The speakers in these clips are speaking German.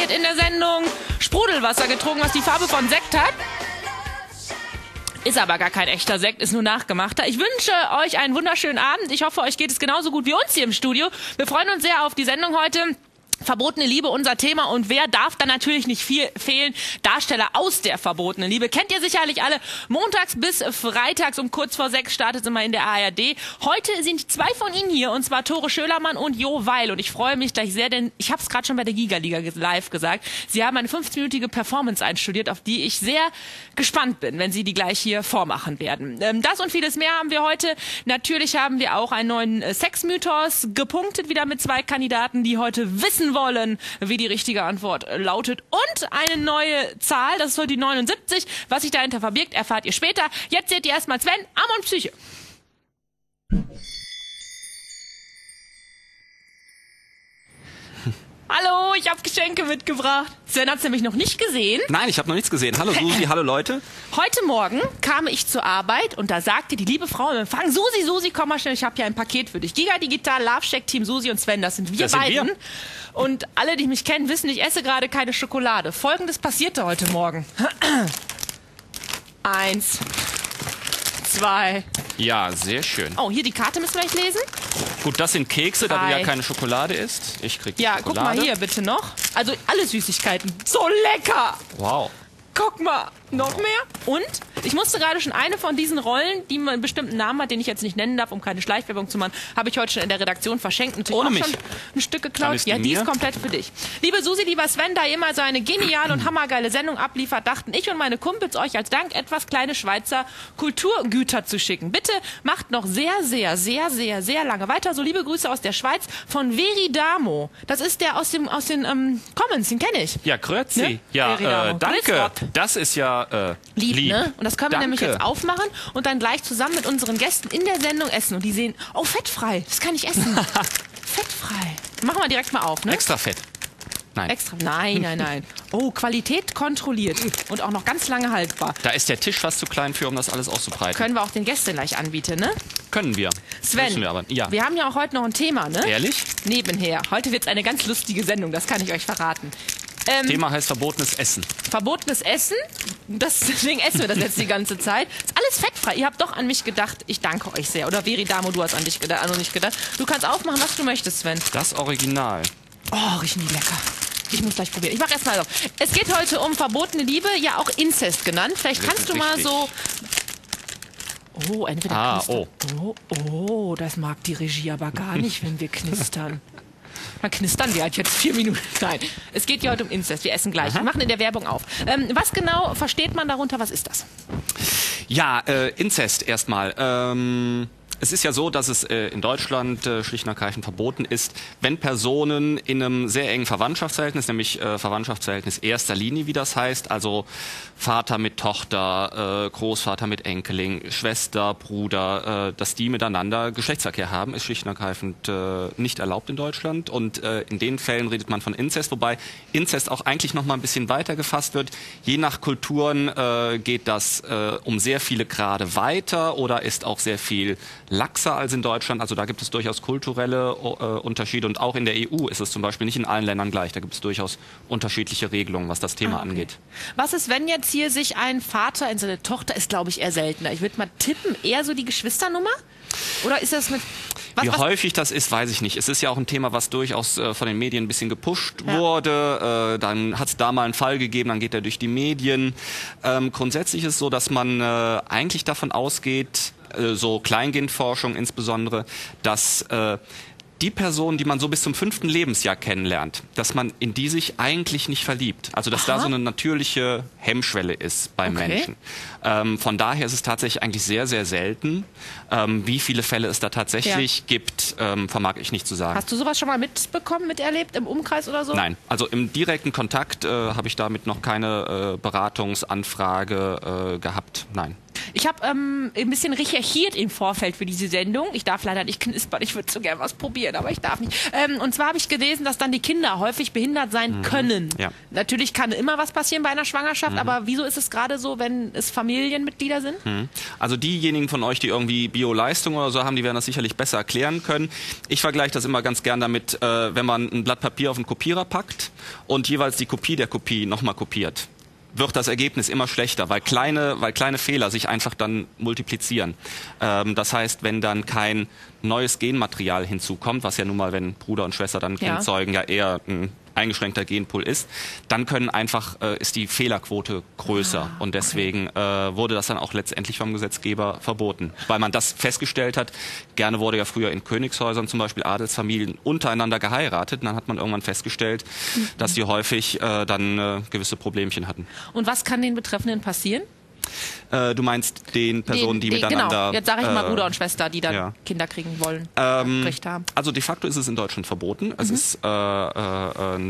wird in der Sendung Sprudelwasser getrunken, was die Farbe von Sekt hat. Ist aber gar kein echter Sekt, ist nur nachgemachter. Ich wünsche euch einen wunderschönen Abend. Ich hoffe, euch geht es genauso gut wie uns hier im Studio. Wir freuen uns sehr auf die Sendung heute. Verbotene Liebe, unser Thema. Und wer darf da natürlich nicht viel fehlen? Darsteller aus der verbotenen Liebe. Kennt ihr sicherlich alle. Montags bis freitags um kurz vor 6 startet es immer in der ARD. Heute sind 2 von Ihnen hier, und zwar Tore Schölermann und Jo Weil. Und ich freue mich gleich sehr, denn ich habe es gerade schon bei der Giga-Liga live gesagt. Sie haben eine 15-minütige Performance einstudiert, auf die ich sehr gespannt bin, wenn Sie die gleich hier vormachen werden. Das und vieles mehr haben wir heute. Natürlich haben wir auch einen neuen Sexmythos gepunktet, wieder mit 2 Kandidaten, die heute wissen wollen, wie die richtige Antwort lautet. Und eine neue Zahl, das ist heute die 79. Was sich dahinter verbirgt, erfahrt ihr später. Jetzt seht ihr erstmal Sven, Arm und Psyche. Hallo, ich habe Geschenke mitgebracht. Sven hat's nämlich noch nicht gesehen. Nein, ich habe noch nichts gesehen. Hallo Susi, hallo Leute. Heute Morgen kam ich zur Arbeit und da sagte die liebe Frau im Empfang, Susi, komm mal schnell, ich habe hier ein Paket für dich. Giga Digital, Love Shack, Team Susi und Sven, das sind wir beiden. Und alle, die mich kennen, wissen, ich esse gerade keine Schokolade. Folgendes passierte heute Morgen. 1, 2. Ja, sehr schön. Oh, hier die Karte müssen wir gleich lesen. Gut, das sind Kekse, 3. da du ja keine Schokolade isst. Ich krieg die Ja, Schokolade. guck mal hier bitte noch. Also alle Süßigkeiten. So lecker! Wow. Guck mal, noch mehr. Und ich musste gerade schon eine von diesen Rollen, die einen bestimmten Namen hat, den ich jetzt nicht nennen darf, um keine Schleichwerbung zu machen, habe ich heute schon in der Redaktion verschenkt. Natürlich Ohne auch mich. schon ein Stück geklaut. Dann ist Ja, die die mir. ist komplett für dich. Liebe Susi, lieber Sven, da ihr immer so eine geniale und hammergeile Sendung abliefert, dachten ich und meine Kumpels euch als Dank etwas kleine Schweizer Kulturgüter zu schicken. Bitte macht noch sehr lange weiter. So liebe Grüße aus der Schweiz von Veridamo. Das ist der aus den Commons, den kenne ich. Ja, grüezi. Ne? Ja, Veridamo. danke. Grüß Gott. Das ist ja lieb. Ne? Und das können wir Danke. nämlich jetzt aufmachen und dann gleich zusammen mit unseren Gästen in der Sendung essen. Und die sehen, oh, fettfrei, das kann ich essen. Fettfrei. Machen wir direkt mal auf, ne? Extra fett. Nein. Extra. Nein. Oh, Qualität kontrolliert und auch noch ganz lange haltbar. Da ist der Tisch fast zu klein für, um das alles auszubreiten. Können wir auch den Gästen gleich anbieten, ne? Können wir. Sven, Müssen wir aber. Ja. wir haben ja auch heute noch ein Thema, ne? Ehrlich? Nebenher. Heute wird es eine ganz lustige Sendung, das kann ich euch verraten. Thema heißt verbotenes Essen. Verbotenes Essen, deswegen essen wir das jetzt die ganze Zeit. Ist alles fettfrei. Ihr habt doch an mich gedacht. Ich danke euch sehr. Oder Veridamo, du hast an dich gedacht, an mich gedacht. Du kannst aufmachen, was du möchtest, Sven. Das Original. Oh, riechen die lecker. Ich muss gleich probieren. Ich mach erst mal auf. Es geht heute um verbotene Liebe, ja auch Inzest genannt. Vielleicht kannst du mal so... Oh, entweder knistern. Oh, das mag die Regie aber gar nicht, wenn wir knistern. Mal knistern wir halt jetzt 4 Minuten. Nein, es geht ja heute um Inzest. Wir essen gleich. Wir machen in der Werbung auf. Was genau versteht man darunter? Was ist das? Ja, Inzest erstmal. Es ist ja so, dass es in Deutschland schlicht und ergreifend verboten ist, wenn Personen in einem sehr engen Verwandtschaftsverhältnis, nämlich Verwandtschaftsverhältnis erster Linie, wie das heißt, also Vater mit Tochter, Großvater mit Enkeling, Schwester, Bruder, dass die miteinander Geschlechtsverkehr haben, ist schlicht und ergreifend nicht erlaubt in Deutschland. Und in den Fällen redet man von Inzest, wobei Inzest auch eigentlich noch mal ein bisschen weiter gefasst wird. Je nach Kulturen geht das um sehr viele Grade weiter oder ist auch sehr viel laxer als in Deutschland. Also da gibt es durchaus kulturelle Unterschiede und auch in der EU ist es zum Beispiel nicht in allen Ländern gleich. Da gibt es durchaus unterschiedliche Regelungen, was das Thema angeht. Was ist, wenn jetzt hier sich ein Vater in seine Tochter, ist glaube ich eher seltener. Ich würde mal tippen, eher so die Geschwisternummer? Oder ist das mit... Wie häufig das ist, weiß ich nicht. Es ist ja auch ein Thema, was durchaus von den Medien ein bisschen gepusht wurde. Dann hat es da mal einen Fall gegeben, dann geht er durch die Medien. Grundsätzlich ist es so, dass man eigentlich davon ausgeht, so Kleingindforschung insbesondere, dass die Person, die man so bis zum 5. Lebensjahr kennenlernt, dass man in die sich eigentlich nicht verliebt. Also dass da so eine natürliche Hemmschwelle ist bei Menschen. Von daher ist es tatsächlich eigentlich sehr selten. Wie viele Fälle es da tatsächlich gibt, vermag ich nicht zu sagen. Hast du sowas schon mal mitbekommen, miterlebt, im Umkreis oder so? Nein, also im direkten Kontakt habe ich damit noch keine Beratungsanfrage gehabt. Nein. Ich habe ein bisschen recherchiert im Vorfeld für diese Sendung. Ich darf leider nicht knispern, ich würde so gerne was probieren, aber ich darf nicht. Und zwar habe ich gelesen, dass dann die Kinder häufig behindert sein können. Ja. Natürlich kann immer was passieren bei einer Schwangerschaft, aber wieso ist es gerade so, wenn es Familienmitglieder sind? Also diejenigen von euch, die irgendwie Bio-Leistung oder so haben, die werden das sicherlich besser erklären können. Ich vergleiche das immer ganz gern damit, wenn man ein Blatt Papier auf einen Kopierer packt und jeweils die Kopie der Kopie nochmal kopiert, wird das Ergebnis immer schlechter, weil kleine Fehler sich einfach dann multiplizieren. Das heißt, wenn dann kein neues Genmaterial hinzukommt, was ja nun mal, wenn Bruder und Schwester dann Kind zeugen, ja eher ein eingeschränkter Genpool ist, dann ist die Fehlerquote größer. Und deswegen wurde das dann auch letztendlich vom Gesetzgeber verboten. Weil man das festgestellt hat, gerne wurde ja früher in Königshäusern zum Beispiel Adelsfamilien untereinander geheiratet. Und dann hat man irgendwann festgestellt, dass die häufig dann gewisse Problemchen hatten. Und was kann den Betreffenden passieren? Du meinst den Personen, die miteinander... Genau, jetzt sage ich mal Bruder und Schwester, die dann Kinder kriegen wollen, Recht haben. Also de facto ist es in Deutschland verboten. Es ist eine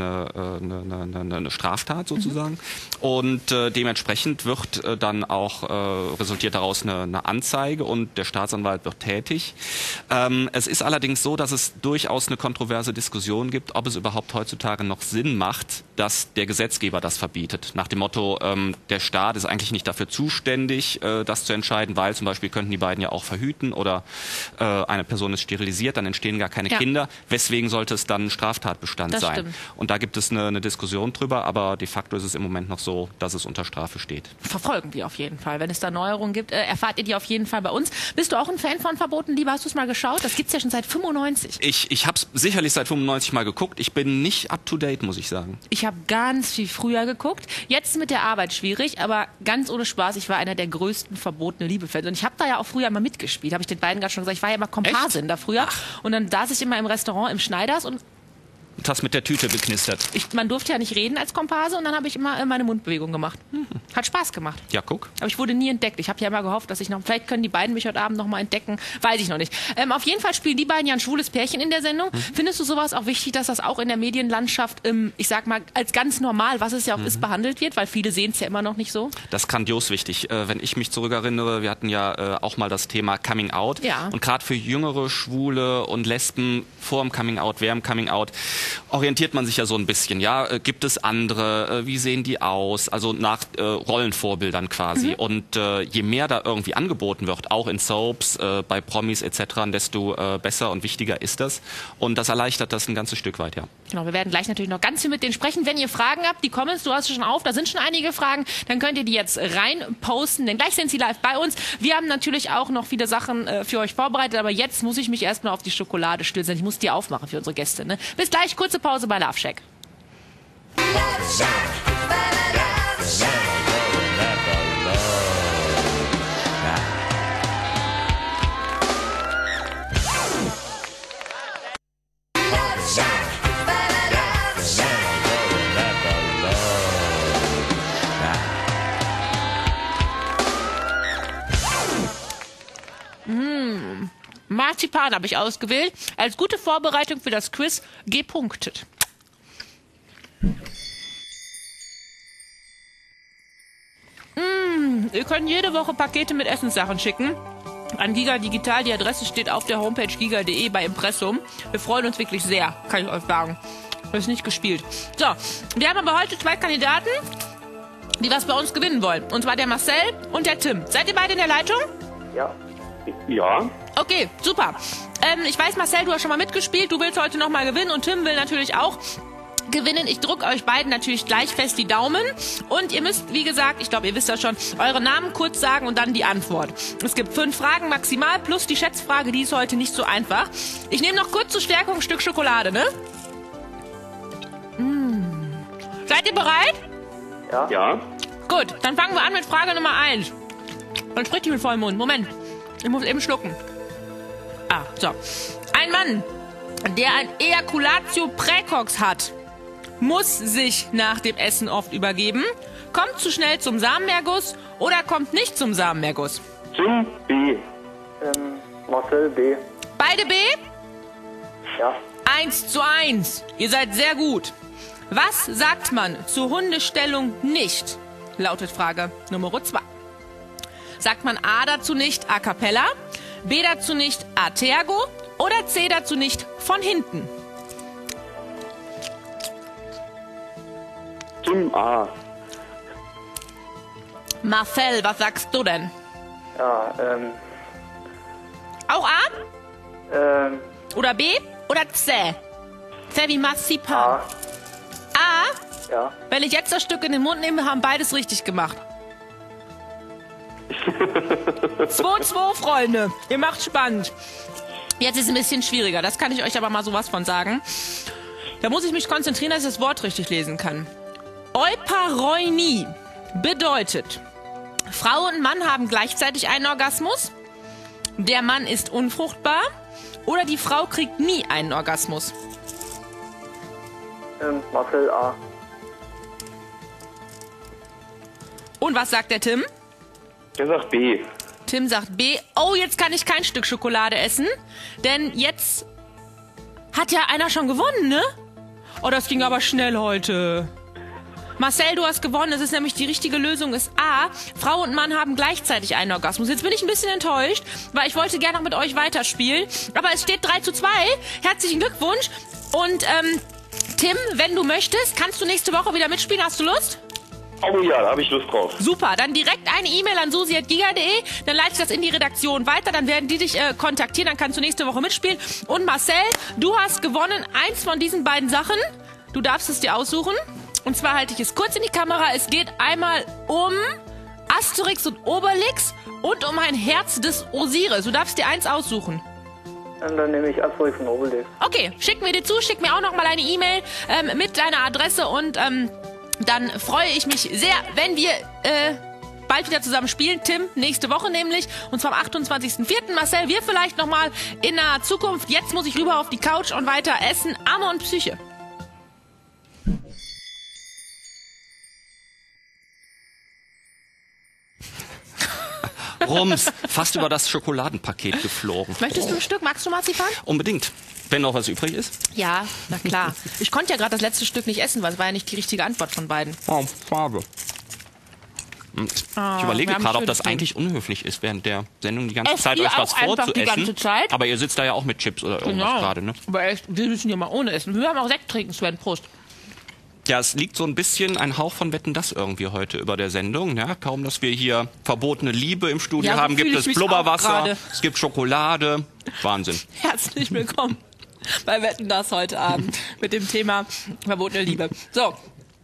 Straftat sozusagen. Und dementsprechend wird dann auch, resultiert daraus eine Anzeige und der Staatsanwalt wird tätig. Es ist allerdings so, dass es durchaus eine kontroverse Diskussion gibt, ob es überhaupt heutzutage noch Sinn macht, dass der Gesetzgeber das verbietet. Nach dem Motto, der Staat ist eigentlich nicht dafür zuständig, das zu entscheiden, weil zum Beispiel könnten die beiden ja auch verhüten oder eine Person ist sterilisiert, dann entstehen gar keine Kinder. Weswegen sollte es dann Straftatbestand sein? Stimmt. Und da gibt es eine Diskussion drüber, aber de facto ist es im Moment noch so, dass es unter Strafe steht. Verfolgen wir auf jeden Fall. Wenn es da Neuerungen gibt, erfahrt ihr die auf jeden Fall bei uns. Bist du auch ein Fan von Verboten, Liebe? Hast du es mal geschaut? Das gibt es ja schon seit 95. Ich habe es sicherlich seit 95 mal geguckt. Ich bin nicht up to date, muss ich sagen. Ich habe ganz viel früher geguckt. Jetzt mit der Arbeit schwierig, aber ganz ohne Spaß. Ich war einer der größten verbotene Liebe-Fans. Und ich habe da ja auch früher mal mitgespielt. Habe ich den beiden gerade schon gesagt. Ich war ja immer Komparsin da früher. Und dann saß ich immer im Restaurant im Schneiders und hast mit der Tüte beknistert. Man durfte ja nicht reden als Komparse und dann habe ich immer meine Mundbewegung gemacht. Hat Spaß gemacht. Ja, guck. Aber ich wurde nie entdeckt. Ich habe ja immer gehofft, dass vielleicht können die beiden mich heute Abend noch mal entdecken. Weiß ich noch nicht. Auf jeden Fall spielen die beiden ja ein schwules Pärchen in der Sendung. Findest du sowas auch wichtig, dass das auch in der Medienlandschaft, ich sag mal, als ganz normal, was es ja auch ist, behandelt wird? Weil viele sehen es ja immer noch nicht so. Das ist grandios wichtig. Wenn ich mich zurückerinnere, wir hatten ja auch mal das Thema Coming Out. Ja. Und gerade für jüngere Schwule und Lesben vor dem Coming Out, während dem Coming Out, orientiert man sich ja so ein bisschen, ja, gibt es andere, wie sehen die aus, also nach Rollenvorbildern quasi. Und je mehr da irgendwie angeboten wird, auch in Soaps, bei Promis etc., desto besser und wichtiger ist das. Und das erleichtert das ein ganzes Stück weit, ja. Genau, wir werden gleich natürlich noch ganz viel mit denen sprechen. Wenn ihr Fragen habt, die Comments, du hast schon auf, da sind schon einige Fragen, dann könnt ihr die jetzt rein posten, denn gleich sind sie live bei uns. Wir haben natürlich auch noch viele Sachen für euch vorbereitet, aber jetzt muss ich mich erstmal auf die Schokolade stürzen. Ich muss die aufmachen für unsere Gäste. Ne? Bis gleich, kurze Pause bei Love Shack. Marzipan habe ich ausgewählt. Als gute Vorbereitung für das Quiz gepunktet. Ihr könnt jede Woche Pakete mit Essenssachen schicken. An Giga Digital. Die Adresse steht auf der Homepage giga.de bei Impressum. Wir freuen uns wirklich sehr, kann ich euch sagen. Das ist nicht gespielt. So, wir haben aber heute 2 Kandidaten, die was bei uns gewinnen wollen. Und zwar der Marcel und der Tim. Seid ihr beide in der Leitung? Ja. Ja. Okay, super. Ich weiß, Marcel, du hast schon mal mitgespielt. Du willst heute noch mal gewinnen und Tim will natürlich auch gewinnen. Ich drücke euch beiden natürlich gleich fest die Daumen. Und ihr müsst, wie gesagt, ich glaube, ihr wisst das schon, eure Namen kurz sagen und dann die Antwort. Es gibt 5 Fragen maximal plus die Schätzfrage, die ist heute nicht so einfach. Ich nehme noch kurz zur Stärkung ein Stück Schokolade, ne? Seid ihr bereit? Ja. Ja. Gut, dann fangen wir an mit Frage Nummer 1. Und sprich die mit vollem Mund. Moment. Ich muss eben schlucken. So. Ein Mann, der ein Ejaculatio praecox hat, muss sich nach dem Essen oft übergeben, kommt zu schnell zum Samenerguss oder kommt nicht zum Samenerguss? Jim B. Marcel B. Beide B? Ja. 1:1. Ihr seid sehr gut. Was sagt man zur Hundestellung nicht? Lautet Frage Nummer 2. Sagt man A dazu nicht a cappella, B dazu nicht a tergo oder C dazu nicht von hinten? Tim A. Marcel, was sagst du denn? Ja, Auch A? Oder B? Oder C? C wie Marzipan. A. A? Ja. Wenn ich jetzt das Stück in den Mund nehme, haben beides richtig gemacht. 2-2, Freunde. Ihr macht spannend. Jetzt ist es ein bisschen schwieriger. Das kann ich euch aber mal sowas von sagen. Da muss ich mich konzentrieren, dass ich das Wort richtig lesen kann. Euparoinie bedeutet, Frau und Mann haben gleichzeitig einen Orgasmus, der Mann ist unfruchtbar oder die Frau kriegt nie einen Orgasmus. Marcel A. Und was sagt der Tim? Der sagt B. Tim sagt B. Oh, jetzt kann ich kein Stück Schokolade essen, denn jetzt hat ja einer schon gewonnen, ne? Oh, das ging aber schnell heute. Marcel, du hast gewonnen. Das ist nämlich die richtige Lösung ist A. Frau und Mann haben gleichzeitig einen Orgasmus. Jetzt bin ich ein bisschen enttäuscht, weil ich wollte gerne noch mit euch weiterspielen. Aber es steht 3-2. Herzlichen Glückwunsch. Und Tim, wenn du möchtest, kannst du nächste Woche wieder mitspielen. Hast du Lust? Oh ja, da habe ich Lust drauf. Super, dann direkt eine E-Mail an susi@giga.de, dann leite ich das in die Redaktion weiter, dann werden die dich kontaktieren, dann kannst du nächste Woche mitspielen. Und Marcel, du hast gewonnen, eins von diesen beiden Sachen. Du darfst es dir aussuchen. Und zwar halte ich es kurz in die Kamera. Es geht einmal um Asterix und Obelix und um ein Herz des Osiris. Du darfst dir eins aussuchen. Dann nehme ich Asterix und Obelix. Okay, schicken wir dir zu, schick mir auch noch mal eine E-Mail mit deiner Adresse und dann freue ich mich sehr, wenn wir bald wieder zusammen spielen. Tim, nächste Woche nämlich. Und zwar am 28.04. Marcel, wir vielleicht nochmal in der Zukunft. Jetzt muss ich rüber auf die Couch und weiter essen. Amor und Psyche. Rums, fast über das Schokoladenpaket geflogen. Möchtest du ein Stück? Magst du Marzipan? Unbedingt. Wenn noch was übrig ist. Ja, na klar. Ich konnte ja gerade das letzte Stück nicht essen, weil es war ja nicht die richtige Antwort von beiden. Oh, schade. Ich überlege gerade, ob das Tun. eigentlich unhöflich ist, während der Sendung die ganze Esst Zeit ihr euch was auch einfach die vorzuessen. ganze Zeit? Aber ihr sitzt da ja auch mit Chips oder irgendwas gerade, ne? Aber wir müssen ja mal ohne essen. Wir haben auch Sekt trinken, Sven. Prost. Ja, es liegt so ein bisschen ein Hauch von Wetten, das irgendwie heute über der Sendung. Ja, kaum, dass wir hier verbotene Liebe im Studio Ja, so haben, gibt fühle es ich mich auch Blubberwasser, gerade. es gibt Schokolade. Wahnsinn. Herzlich willkommen bei Wetten, das heute Abend mit dem Thema verbotene Liebe. So.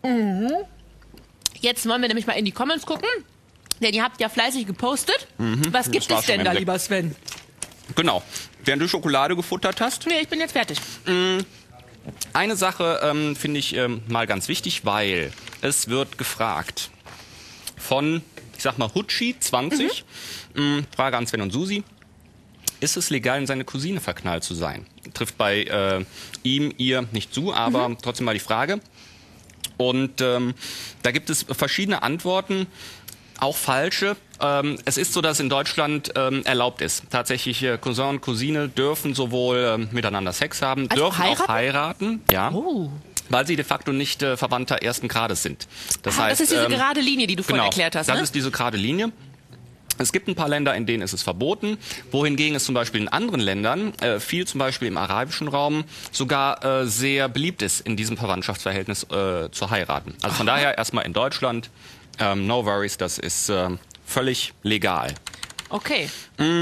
Jetzt wollen wir nämlich mal in die Comments gucken. Denn ihr habt ja fleißig gepostet. Was gibt war es schon denn da, im lieber Sven? Genau. Während du Schokolade gefuttert hast, Nee, ich bin jetzt fertig. eine Sache finde ich mal ganz wichtig, weil es wird gefragt von, ich sag mal, Hutschi 20. Frage an Sven und Susi. Ist es legal, in seine Cousine verknallt zu sein? Trifft bei ihm, ihr nicht zu, aber trotzdem mal die Frage. Und da gibt es verschiedene Antworten, auch falsche. Es ist so, dass in Deutschland erlaubt ist. Tatsächlich Cousin und Cousine dürfen sowohl miteinander Sex haben, Also dürfen auch heiraten, ja, Oh. weil sie de facto nicht Verwandter ersten Grades sind. Das heißt, das ist diese gerade Linie, die du vorhin genau, erklärt hast, das ne? ist diese gerade Linie. Es gibt ein paar Länder, in denen ist es verboten, wohingegen es zum Beispiel in anderen Ländern, viel zum Beispiel im arabischen Raum, sogar sehr beliebt ist, in diesem Verwandtschaftsverhältnis zu heiraten. Also von daher erstmal in Deutschland, no worries, das ist völlig legal. Okay,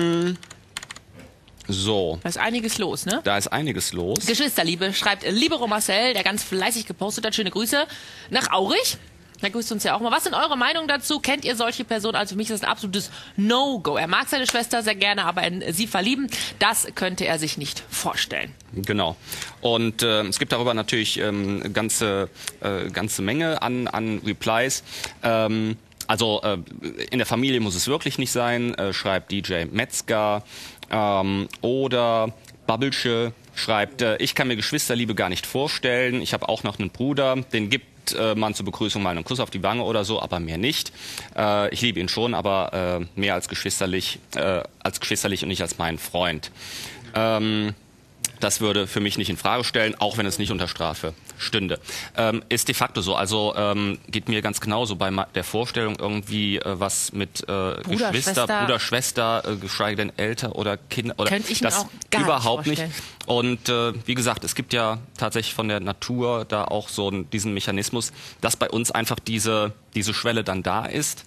So, da ist einiges los, ne? da ist einiges los. Geschwisterliebe, schreibt Libero Marcel, der ganz fleißig gepostet hat. Schöne Grüße nach Aurich. Da grüßt uns ja auch mal. Was sind eure Meinungen dazu? Kennt ihr solche Personen? Also für mich ist das ein absolutes No-Go. Er mag seine Schwester sehr gerne, aber in sie verlieben, das könnte er sich nicht vorstellen. Genau. Und es gibt darüber natürlich ganze Menge an Replies. Also in der Familie muss es wirklich nicht sein, schreibt DJ Metzger. Oder Babbelsche schreibt, ich kann mir Geschwisterliebe gar nicht vorstellen. Ich habe auch noch einen Bruder, den gibt man zur Begrüßung mal einen Kuss auf die Wange oder so, aber mehr nicht. Ich liebe ihn schon, aber mehr als geschwisterlich und nicht als meinen Freund. Das würde für mich nicht in Frage stellen, auch wenn es nicht unter Strafe stünde. Ist de facto so. Also geht mir ganz genauso bei der Vorstellung irgendwie was mit Geschwister, Bruder, Schwester, geschweige denn Eltern oder Kinder. Oder könnte ich mir das auch gar überhaupt nicht nicht. Und wie gesagt, es gibt ja tatsächlich von der Natur da auch so diesen Mechanismus, dass bei uns einfach diese Schwelle dann da ist.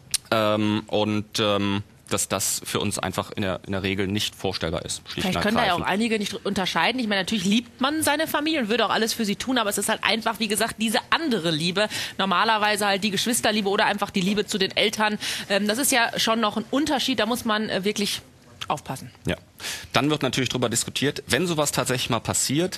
Dass das für uns einfach in der Regel nicht vorstellbar ist. Vielleicht können da ja auch einige nicht unterscheiden. Ich meine, natürlich liebt man seine Familie und würde auch alles für sie tun, aber es ist halt einfach, wie gesagt, diese andere Liebe. Normalerweise halt die Geschwisterliebe oder einfach die Liebe zu den Eltern. Das ist ja schon noch ein Unterschied, da muss man wirklich aufpassen. Ja. Dann wird natürlich darüber diskutiert, wenn sowas tatsächlich mal passiert,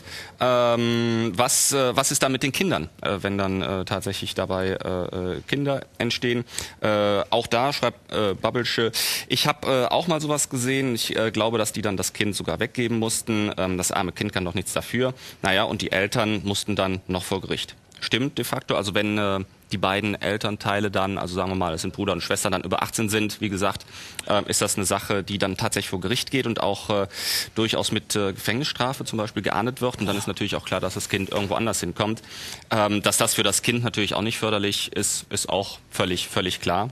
was ist da mit den Kindern, wenn dann tatsächlich dabei Kinder entstehen. Auch da schreibt Babbelsche, ich habe auch mal sowas gesehen. Ich glaube, dass die dann das Kind sogar weggeben mussten. Das arme Kind kann doch nichts dafür. Naja, und die Eltern mussten dann noch vor Gericht. Stimmt de facto, also wenn die beiden Elternteile dann, also sagen wir mal, es sind Bruder und Schwester, dann über 18 sind, wie gesagt, ist das eine Sache, die dann tatsächlich vor Gericht geht und auch durchaus mit Gefängnisstrafe zum Beispiel geahndet wird. Und dann ist natürlich auch klar, dass das Kind irgendwo anders hinkommt. Dass das für das Kind natürlich auch nicht förderlich ist, ist auch völlig klar.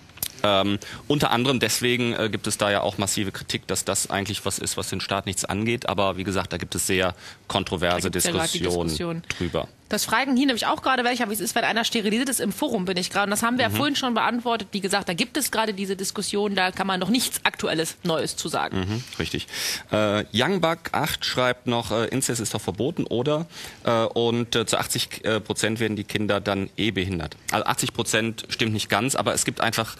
Unter anderem deswegen gibt es da ja auch massive Kritik, dass das eigentlich was ist, was den Staat nichts angeht. Aber wie gesagt, da gibt es sehr kontroverse Diskussionen drüber. Das fragen hier nämlich auch gerade welche, wie es ist, wenn einer sterilisiert ist. Im Forum bin ich gerade. Und das haben wir ja vorhin schon beantwortet. Wie gesagt, da gibt es gerade diese Diskussion. Da kann man noch nichts Aktuelles, Neues zu sagen. Richtig. Youngbuck8 schreibt noch, Inzest ist doch verboten, oder? Und zu 80% werden die Kinder dann behindert. Also 80% stimmt nicht ganz, aber es gibt einfach,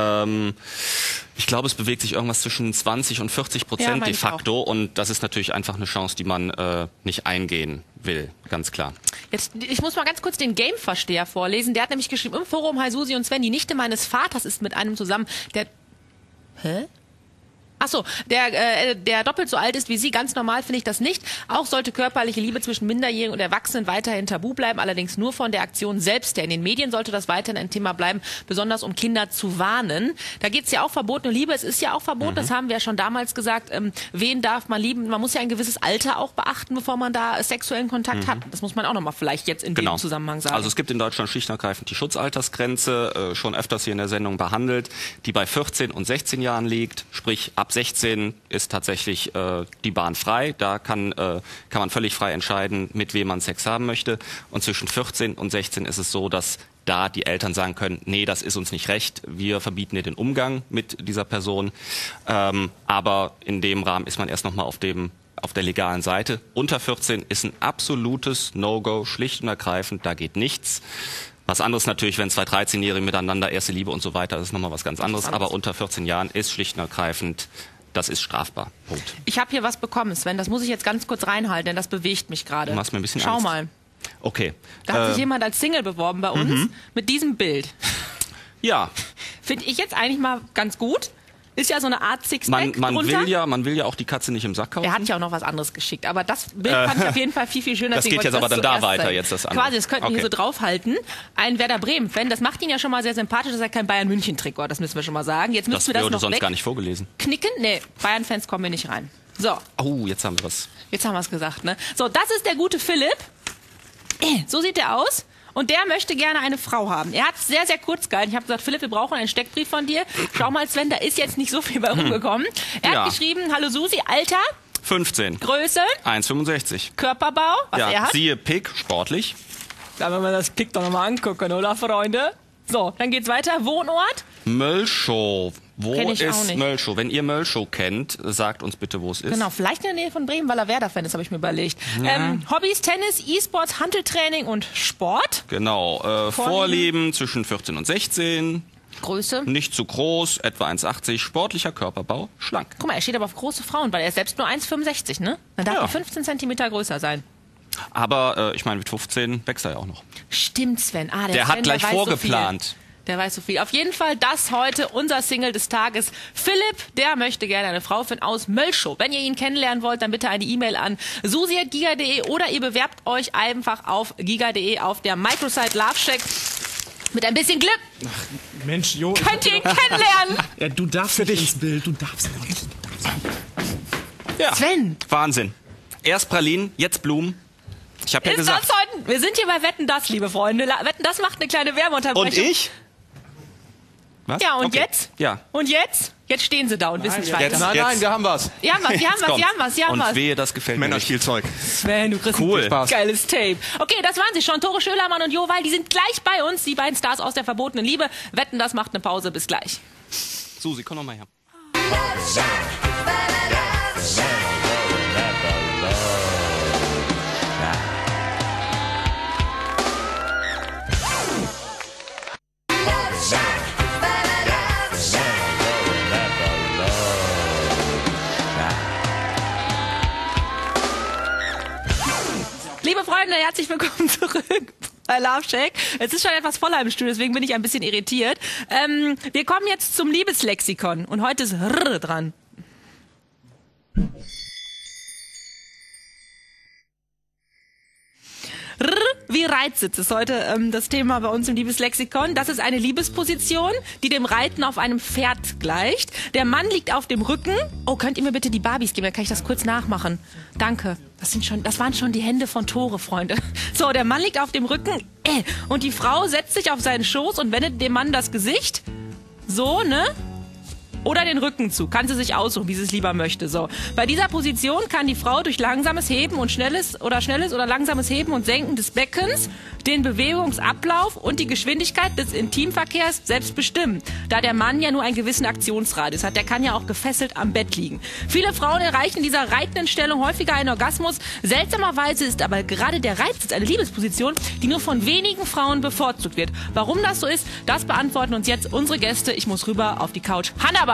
ich glaube, es bewegt sich irgendwas zwischen 20 und 40% de facto. Und das ist natürlich einfach eine Chance, die man nicht eingehen will, ganz klar. Jetzt, ich muss mal ganz kurz den Game-Versteher vorlesen. Der hat nämlich geschrieben, im Forum, hi Susi und Sven, die Nichte meines Vaters ist mit einem zusammen, der... Hä? Achso, der doppelt so alt ist wie sie. Ganz normal finde ich das nicht. Auch sollte körperliche Liebe zwischen Minderjährigen und Erwachsenen weiterhin tabu bleiben, allerdings nur von der Aktion selbst her. In den Medien sollte das weiterhin ein Thema bleiben, besonders um Kinder zu warnen. Da geht es ja auch verbotene Liebe. Es ist ja auch verboten, das haben wir ja schon damals gesagt. Wen darf man lieben? Man muss ja ein gewisses Alter auch beachten, bevor man da sexuellen Kontakt hat. Das muss man auch nochmal vielleicht jetzt in dem Zusammenhang sagen. Also es gibt in Deutschland schlicht und ergreifend die Schutzaltersgrenze, schon öfters hier in der Sendung behandelt, die bei 14 und 16 Jahren liegt, sprich ab 16 ist tatsächlich die Bahn frei. Da kann man völlig frei entscheiden, mit wem man Sex haben möchte. Und zwischen 14 und 16 ist es so, dass da die Eltern sagen können, nee, das ist uns nicht recht, wir verbieten dir den Umgang mit dieser Person. Aber in dem Rahmen ist man erst nochmal auf der legalen Seite. Unter 14 ist ein absolutes No-Go, schlicht und ergreifend, da geht nichts. Was anderes natürlich, wenn zwei 13-Jährige miteinander, erste Liebe und so weiter, das ist nochmal was ganz anderes. Aber unter 14 Jahren ist schlicht und ergreifend, das ist strafbar. Punkt. Ich habe hier was bekommen, Sven, das muss ich jetzt ganz kurz reinhalten, denn das bewegt mich gerade. Du machst mir ein bisschen Schau Angst. mal. Okay. Da hat sich jemand als Single beworben bei uns mit diesem Bild. Ja. Finde ich jetzt eigentlich mal ganz gut. Ist ja so eine Art Sixpack man will ja auch die Katze nicht im Sack kaufen. Er hat ja auch noch was anderes geschickt, aber das Bild fand ich auf jeden Fall viel schöner. Das geht jetzt aber dann da weiter, jetzt das andere. Quasi, das könnten wir hier so draufhalten. Ein Werder Bremen-Fan, das macht ihn ja schon mal sehr sympathisch, dass er kein Bayern-München-Trikot hat, das müssen wir schon mal sagen. Jetzt müssen wir das noch sonst gar nicht vorgelesen. Knicken? Nee, Bayern-Fans kommen wir nicht rein. So. Oh, jetzt haben wir was. Jetzt haben wir es gesagt, ne? So, das ist der gute Philipp. So sieht er aus. Und der möchte gerne eine Frau haben. Er hat es sehr, sehr kurz gehalten. Ich habe gesagt, Philipp, wir brauchen einen Steckbrief von dir. Schau mal, Sven, da ist jetzt nicht so viel bei rumgekommen. Er hat geschrieben, hallo Susi, Alter. 15. Größe. 1,65. Körperbau, was er hat. Siehe Pick, sportlich. Da wollen wir das Pick doch nochmal angucken, oder, Freunde? So, dann geht's weiter. Wohnort? Mölschow. Wo ist Mölschow? Wenn ihr Mölschow kennt, sagt uns bitte, wo es ist. Genau, vielleicht in der Nähe von Bremen, weil er Werder-Fan ist, habe ich mir überlegt. Ja. Hobbys, Tennis, E-Sports, Hanteltraining und Sport. Genau, Vorlieben zwischen 14 und 16. Größe? Nicht zu groß, etwa 1,80. Sportlicher Körperbau, schlank. Guck mal, er steht aber auf große Frauen, weil er ist selbst nur 1,65, ne? Dann darf er 15 Zentimeter größer sein. Aber ich meine, mit 15 wächst er ja auch noch. Stimmt, Sven. Ah, der Sven, hat gleich vorgeplant. So der weiß so viel. Auf jeden Fall das heute unser Single des Tages. Philipp, der möchte gerne eine Frau finden aus Mölschow. Wenn ihr ihn kennenlernen wollt, dann bitte eine E-Mail an susi@giga.de oder ihr bewerbt euch einfach auf giga.de auf der Microsite Love Shack. Mit ein bisschen Glück. Ach, Mensch, Jo. Könnt ihr ihn kennenlernen? Ja, du darfst nicht ins Bild. Du darfst nicht. Ja. Sven. Wahnsinn. Erst Pralinen, jetzt Blumen. Ich habe ja Ist gesagt. das heute? Wir sind hier bei Wetten, das, liebe Freunde. Wetten, das macht eine kleine Werbeunterbrechung. Und ich? Was? Ja, und Okay. jetzt? Ja. Und jetzt? Jetzt stehen sie da und wissen nicht weiter. jetzt- Nein, wir haben was. Wir haben was. Und wehe, das gefällt mir nicht. Männerspielzeug. Sven, du kriegst Cool. ein geiles Tape. Okay, das waren sie schon. Tore Schölermann und Jo Weil, die sind gleich bei uns. Die beiden Stars aus der verbotenen Liebe. Wetten, das macht eine Pause. Bis gleich. Susi, komm noch mal her. Liebe Freunde, herzlich willkommen zurück bei Love Shack. Es ist schon etwas voller im Studio, deswegen bin ich ein bisschen irritiert. Wir kommen jetzt zum Liebeslexikon und heute ist R dran. R wie Reitsitz ist heute das Thema bei uns im Liebeslexikon. Das ist eine Liebesposition, die dem Reiten auf einem Pferd gleicht. Der Mann liegt auf dem Rücken. Oh, könnt ihr mir bitte die Barbies geben? Dann kann ich das kurz nachmachen. Danke. Das waren schon die Hände von Tore, Freunde. So, der Mann liegt auf dem Rücken und die Frau setzt sich auf seinen Schoß und wendet dem Mann das Gesicht. So, ne? Oder den Rücken zu. Kann sie sich aussuchen, wie sie es lieber möchte. So. Bei dieser Position kann die Frau durch langsames Heben und schnelles oder langsames Heben und Senken des Beckens den Bewegungsablauf und die Geschwindigkeit des Intimverkehrs selbst bestimmen. Da der Mann ja nur einen gewissen Aktionsradius hat. Der kann ja auch gefesselt am Bett liegen. Viele Frauen erreichen in dieser reitenden Stellung häufiger einen Orgasmus. Seltsamerweise ist aber gerade der Reitsitz eine Liebesposition, die nur von wenigen Frauen bevorzugt wird. Warum das so ist, das beantworten uns jetzt unsere Gäste. Ich muss rüber auf die Couch. Handarbeit!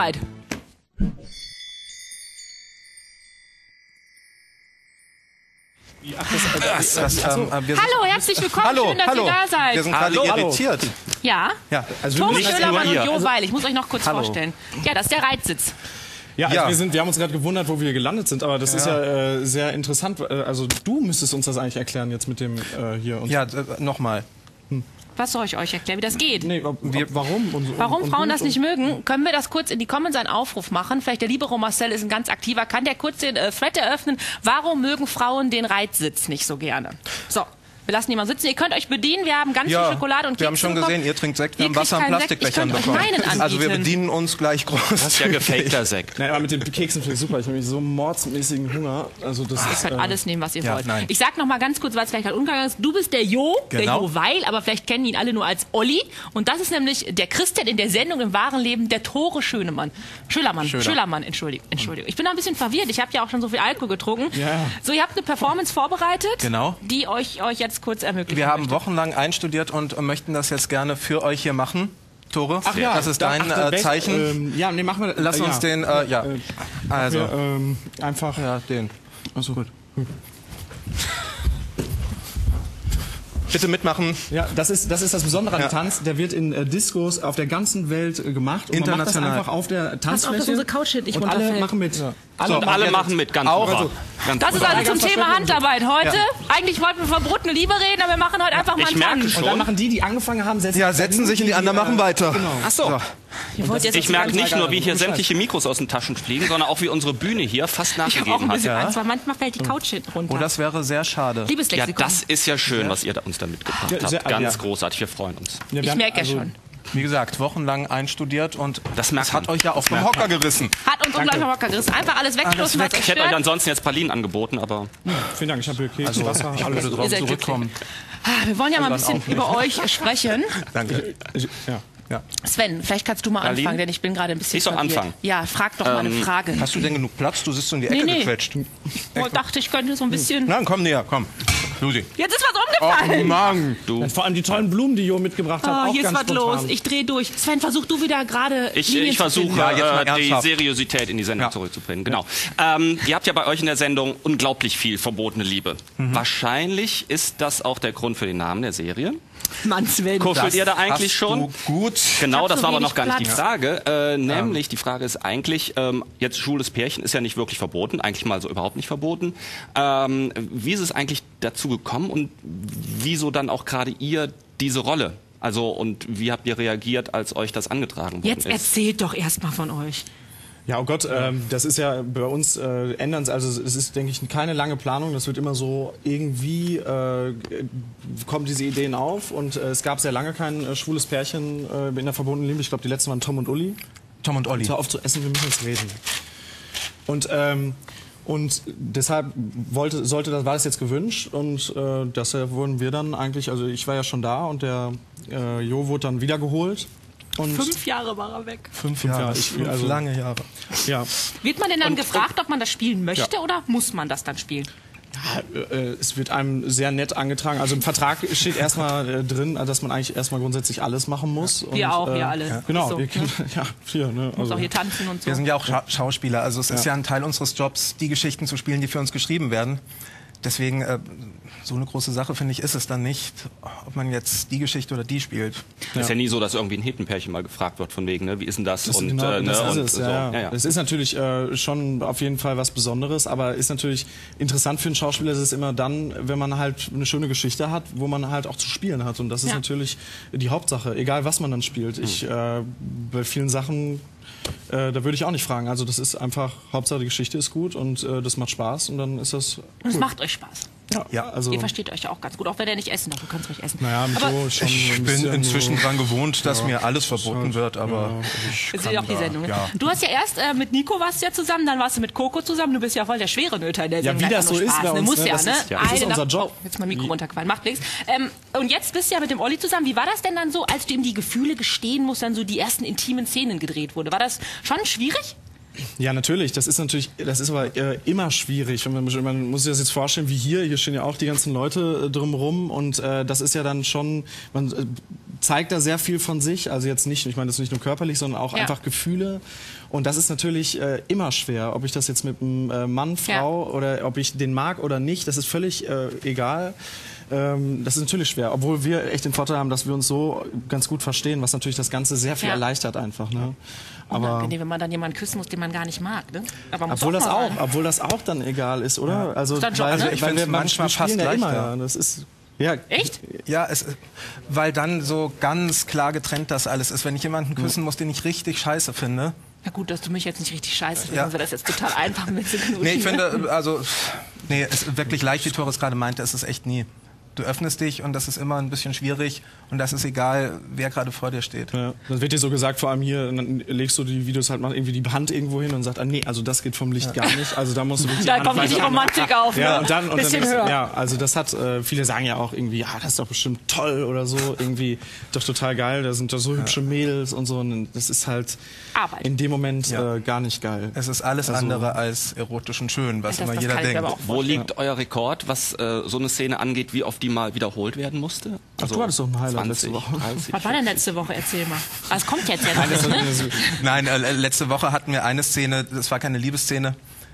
Hallo, herzlich willkommen. Schön, dass ihr da seid. Wir sind gerade irritiert. Ja, Also Tore nicht Schölermann nur und ihr. Jo Weil. Ich muss euch noch kurz vorstellen. Ja, das ist der Reitsitz. Ja, also Ja. wir haben uns gerade gewundert, wo wir gelandet sind, aber das ist ja sehr interessant. Also du müsstest uns das eigentlich erklären jetzt mit dem hier. Und Ja, nochmal. Was soll ich euch erklären, wie das geht? Nee, warum? Warum Frauen das nicht mögen, können wir das kurz in die Comments einen Aufruf machen. Vielleicht der Libero Marcel ist ein ganz aktiver. Kann der kurz den Thread eröffnen? Warum mögen Frauen den Reitsitz nicht so gerne? So, wir lassen die mal sitzen. Ihr könnt euch bedienen. Wir haben ganz viel Schokolade und Kekse wir haben schon bekommen. gesehen, ihr trinkt Sekt, wir Ihr haben Wasser in kriegt keinen Sekt. Ich Plastikbechern könnte euch bekommen. meinen Also wir anbieten. bedienen uns gleich groß. Das ist ja gefakter Sekt. Nein, aber mit den Keksen finde ich super. Ich habe nämlich so mordsmäßigen Hunger. Also das Ihr ist, könnt alles nehmen, was ihr ja, wollt. nein. Ich sag noch mal ganz kurz, weil es vielleicht gerade ungegangen ist. Du bist der Jo, der Genau. Jo Weil, aber vielleicht kennen ihn alle nur als Olli. Und das ist nämlich der Christian in der Sendung im wahren Leben, der Tore Schölermann. Schölermann, Entschuldigung. Ich bin da ein bisschen verwirrt. Ich habe ja auch schon so viel Alkohol getrunken. Ja. So, ihr habt eine Performance vorbereitet, Genau. die euch jetzt kurz ermöglicht. Wir haben wochenlang einstudiert und möchten das jetzt gerne für euch hier machen. Tore, Ach ja, das ist da- dein ach, der Zeichen. ja, nee, machen wir. Lass uns den, also, Wir, einfach. ja, den. Achso, gut. Bitte mitmachen. Ja, das ist das Besondere an Ja. Tanz. Der wird in Diskos auf der ganzen Welt gemacht. Und International. Man macht das einfach auf der Tanzfläche. dass unsere Couch nicht und alle runterfällt. machen mit. So, Alle machen mit, ganz Auch. brav. Also, Ganz Das ist brav. also zum ganz Thema verschwunden. Handarbeit heute. Ja. Eigentlich wollten wir verbotene Liebe reden, aber wir machen heute einfach mal ich einen merke Tanz. schon. Und dann machen die angefangen haben, setzen sich in die anderen, machen weiter. Genau. Ach so. Ihr wollt jetzt Ich merke nicht nur, wie hier Ohne sämtliche Mikros aus den Taschen fliegen, sondern auch wie unsere Bühne hier fast ich habe auch ein nachgegeben hat. bisschen Angst, weil manchmal fällt die Couch hinten runter. Oh, das wäre sehr schade. Ja, Liebeslexikon. das ist ja schön, was ihr da uns da mitgebracht Ja, sehr- habt. Ganz ja. großartig, wir freuen uns. Ja, wir ich haben- merke ja also, schon. Wie gesagt, wochenlang einstudiert und Das merkt das hat man. euch ja auch vom Hocker gerissen. Hat uns ungleich mal Rocker gerissen. Einfach alles wegstoßen, was euch Ich hätte euch stört. ansonsten jetzt Pralinen angeboten, aber Vielen Dank, ich habe hier Kekse, Wasser, Ich alles. würde drauf seid zurückkommen. Wir wollen ja mal ein bisschen über euch sprechen. Danke. Ja. Ja. Sven, vielleicht kannst du mal Aline? anfangen, denn ich bin gerade ein bisschen Ich soll verwirrt. anfangen? Ja, frag doch mal eine Frage. Hast du denn genug Platz? Du sitzt so in die Ecke Nee. gequetscht. Ich dachte, ich könnte so ein bisschen... Nein, komm näher, komm. Susi. Jetzt ist was umgefallen. Mann. Vor allem die tollen Blumen, die Jo mitgebracht hat. Oh, auch hier ist ganz was spontan. los. Ich drehe durch. Sven, versuch du wieder gerade ich Linien zu versuche finden. Ja, jetzt mal die ernsthaft. Seriosität in die Sendung Ja. zurückzubringen. Genau. Ihr habt ja bei euch in der Sendung unglaublich viel verbotene Liebe. Wahrscheinlich ist das auch der Grund für den Namen der Serie. Mann, Sven. Kuschelt ihr da eigentlich Hast schon? du gut. Genau, hab das so war aber wenig noch gar nicht die Platz. Frage. Nämlich, die Frage ist eigentlich, jetzt schwules Pärchen ist ja nicht wirklich verboten, eigentlich mal so überhaupt nicht verboten. Wie ist es eigentlich dazu gekommen und wieso dann auch gerade ihr diese Rolle? Also, und wie habt ihr reagiert, als euch das angetragen worden Jetzt ist? erzählt doch erst mal von euch. Ja, oh Gott, das ist ja bei uns ändern, also es ist, denke ich, keine lange Planung. Das wird immer so irgendwie kommen diese Ideen auf und es gab sehr lange kein schwules Pärchen in der verbundenen Liebe. Ich glaube, die letzten waren Tom und Uli. Tom und Olli. Hör auf zu essen, wir müssen jetzt reden. Und deshalb war das jetzt gewünscht und deshalb wurden wir dann eigentlich, also ich war ja schon da und der Jo wurde dann wiedergeholt. Und 5 Jahre war er weg. 5 Jahre, also lange Jahre. ja. Wird man denn dann gefragt, ob man das spielen möchte oder muss man das dann spielen? Es wird einem sehr nett angetragen. Also im Vertrag steht erstmal drin, dass man eigentlich erstmal grundsätzlich alles machen muss. Wir und, auch, wir alle. Ja. Genau, Ist so, wir ne? hier, ne? Muss auch hier tanzen und so. Wir sind ja auch Schauspieler, also es ist ja ein Teil unseres Jobs, die Geschichten zu spielen, die für uns geschrieben werden. Deswegen, so eine große Sache, finde ich, ist es dann nicht, ob man jetzt die Geschichte oder die spielt. Ist ja nie so, dass irgendwie ein Hetenpärchen mal gefragt wird von wegen, ne, wie ist denn das? Das ist es, so. ja. Es ist natürlich schon auf jeden Fall was Besonderes, aber ist natürlich interessant für einen Schauspieler, ist es immer dann, wenn man halt eine schöne Geschichte hat, wo man halt auch zu spielen hat. Und das ist natürlich die Hauptsache, egal was man dann spielt. Bei vielen Sachen, da würde ich auch nicht fragen. Also das ist einfach, Hauptsache die Geschichte ist gut und das macht Spaß und dann ist das Und es macht euch Spaß. Ja, also Ihr versteht euch ja auch ganz gut, auch wenn ihr nicht essen darf. Du kannst ruhig essen. naja, mit Aber Jo schon Ich ein bin bisschen inzwischen dran gewohnt, dass mir alles verboten wird, aber ich wir kann sehen auch die da, Sendung. Ne? ja. Du hast ja erst mit Nico warst du ja zusammen, dann warst du mit Coco zusammen. Du bist ja voll der schwere Nöter in der Ja, Sendung. wie das so ist bei uns, Muss ne? ja, Das ne? ist- ja, das ist Eine unser nach- Job. Oh, jetzt mal Mikro runtergefallen, macht nichts. Und jetzt bist du ja mit dem Olli zusammen. Wie war das denn dann so, als du ihm die Gefühle gestehen musst, dann so die ersten intimen Szenen gedreht wurde? War das schon schwierig? Ja, natürlich. Das ist aber immer schwierig. Und man muss sich das jetzt vorstellen, wie hier stehen ja auch die ganzen Leute drumherum und das ist ja dann schon, man zeigt da sehr viel von sich. Also jetzt nicht, ich meine, das ist nicht nur körperlich, sondern auch einfach Gefühle. Und das ist natürlich immer schwer, ob ich das jetzt mit einem Mann, Frau oder ob ich den mag oder nicht, das ist völlig egal. Das ist natürlich schwer, obwohl wir echt den Vorteil haben, dass wir uns so ganz gut verstehen, was natürlich das Ganze sehr viel erleichtert einfach. Ne? Aber Unangenehm, wenn man dann jemanden küssen muss, den man gar nicht mag. Ne? Aber muss obwohl das mal auch, sein. obwohl das auch dann egal ist, oder? Also, Ist dann schon, weil, ne? Ich weil find's wir manchmal spielen fast ja immer, leichter. ja. Das ist ja Echt? Ja, weil dann so ganz klar getrennt das alles ist. Wenn ich jemanden küssen muss, den ich richtig scheiße finde. Ja gut, dass du mich jetzt nicht richtig scheiße findest, Ja. sonst wäre das jetzt total einfach mit zu knutschen. Nee, ich finde, also, es ist wirklich leicht, wie Torres gerade meinte, ist es echt nie. Du öffnest dich und das ist immer ein bisschen schwierig und das ist egal, wer gerade vor dir steht. Ja, dann wird dir so gesagt, vor allem hier, und dann legst du die Videos halt mal irgendwie die Hand irgendwo hin und sagst, nee, also das geht vom Licht gar nicht. Also da musst du wirklich Da die Hand kommt richtig weiter- Romantik auf. Ja, ne? und dann Bisschen ist, höher. ja, also das hat, viele sagen ja auch irgendwie, ja, das ist doch bestimmt toll oder so, irgendwie doch total geil, da sind doch so hübsche Mädels und so und das ist halt Arbeit. in dem Moment gar nicht geil. Es ist alles andere als erotisch und schön, was Das immer kann jeder ich mir denkt. aber auch Wo liegt euer Rekord, was so eine Szene angeht, wie oft die mal wiederholt werden musste? Also du hattest doch ein Highlight 20, letzte Woche. 30. Was war denn letzte Woche? Erzähl mal. Ah, es kommt jetzt ja noch. Ne? Nein, letzte Woche hatten wir eine Szene, das war keine Liebesszene,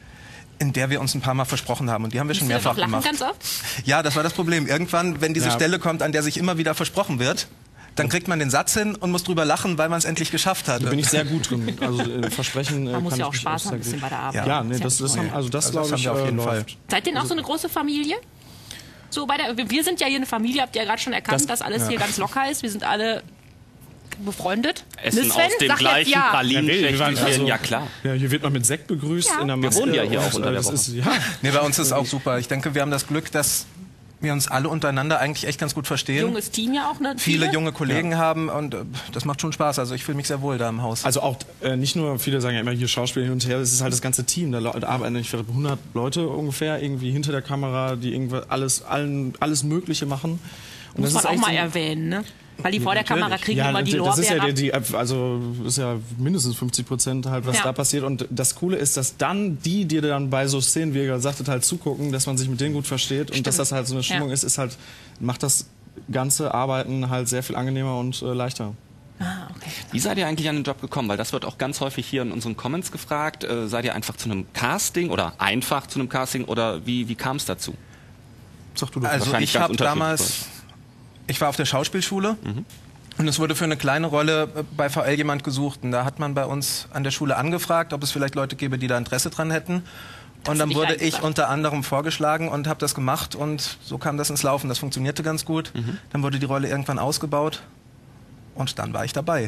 in der wir uns ein paar Mal versprochen haben und die haben wir schon Musst du mehrfach doch lachen gemacht. ganz oft? Ja, das war das Problem. Irgendwann, wenn diese Ja. Stelle kommt, an der sich immer wieder versprochen wird, dann kriegt man den Satz hin und muss drüber lachen, weil man es endlich geschafft hat. Da bin ich sehr gut drin. Also Versprechen Man muss kann ja ich auch mich Spaß haben, ein sehr bisschen gut. bei der Arbeit. Ja, nee, Ist das toll. haben, also das Also glaube das ich haben wir auf jeden Fall. läuft. Seid ihr denn auch so eine große Familie? So wir sind ja hier eine Familie, habt ihr ja gerade schon erkannt, dass alles hier ganz locker ist. Wir sind alle befreundet. Essen Ne, Sven? aus dem Sag jetzt gleichen ja. Pralinenschächtelchen, ja klar. Ja, hier wird man mit Sekt begrüßt Ja. in der Maske. wohnen ja hier und, auch unter der das Woche. ist, ja. Nee, bei uns ist es auch super. Ich denke, wir haben das Glück, dass wir uns alle untereinander eigentlich echt ganz gut verstehen. Junges Team ja auch, ne? Viele junge Kollegen haben und das macht schon Spaß. Also ich fühle mich sehr wohl da im Haus. Also auch nicht nur, viele sagen ja immer hier Schauspiel hin und her, es ist halt das ganze Team. Da arbeiten ich glaube 100 Leute ungefähr irgendwie hinter der Kamera, die irgendwas alles Mögliche machen. Und Muss das man auch ist mal echt so- erwähnen, ne? Weil die vor der Kamera kriegen ja, immer die das ist Lorbeeren ja ab. also ist ja mindestens 50% halt, was Ja. da passiert. Und das Coole ist, dass dann die dir dann bei so Szenen, wie ihr gerade sagtet, halt zugucken, dass man sich mit denen gut versteht und dass das halt so eine Stimmung ist halt, macht das ganze Arbeiten halt sehr viel angenehmer und leichter. Ah, okay. Wie seid ihr eigentlich an den Job gekommen? Weil das wird auch ganz häufig hier in unseren Comments gefragt. Seid ihr einfach zu einem Casting oder einfach zu einem Casting oder wie kam es dazu? Sag du doch. Also wahrscheinlich ich ganz habe unterschiedlich. damals, ich war auf der Schauspielschule und es wurde für eine kleine Rolle bei VL jemand gesucht. Und da hat man bei uns an der Schule angefragt, ob es vielleicht Leute gäbe, die da Interesse dran hätten. Und dann nicht wurde eingesagt. ich unter anderem vorgeschlagen und habe das gemacht und so kam das ins Laufen. Das funktionierte ganz gut. Dann wurde die Rolle irgendwann ausgebaut und dann war ich dabei.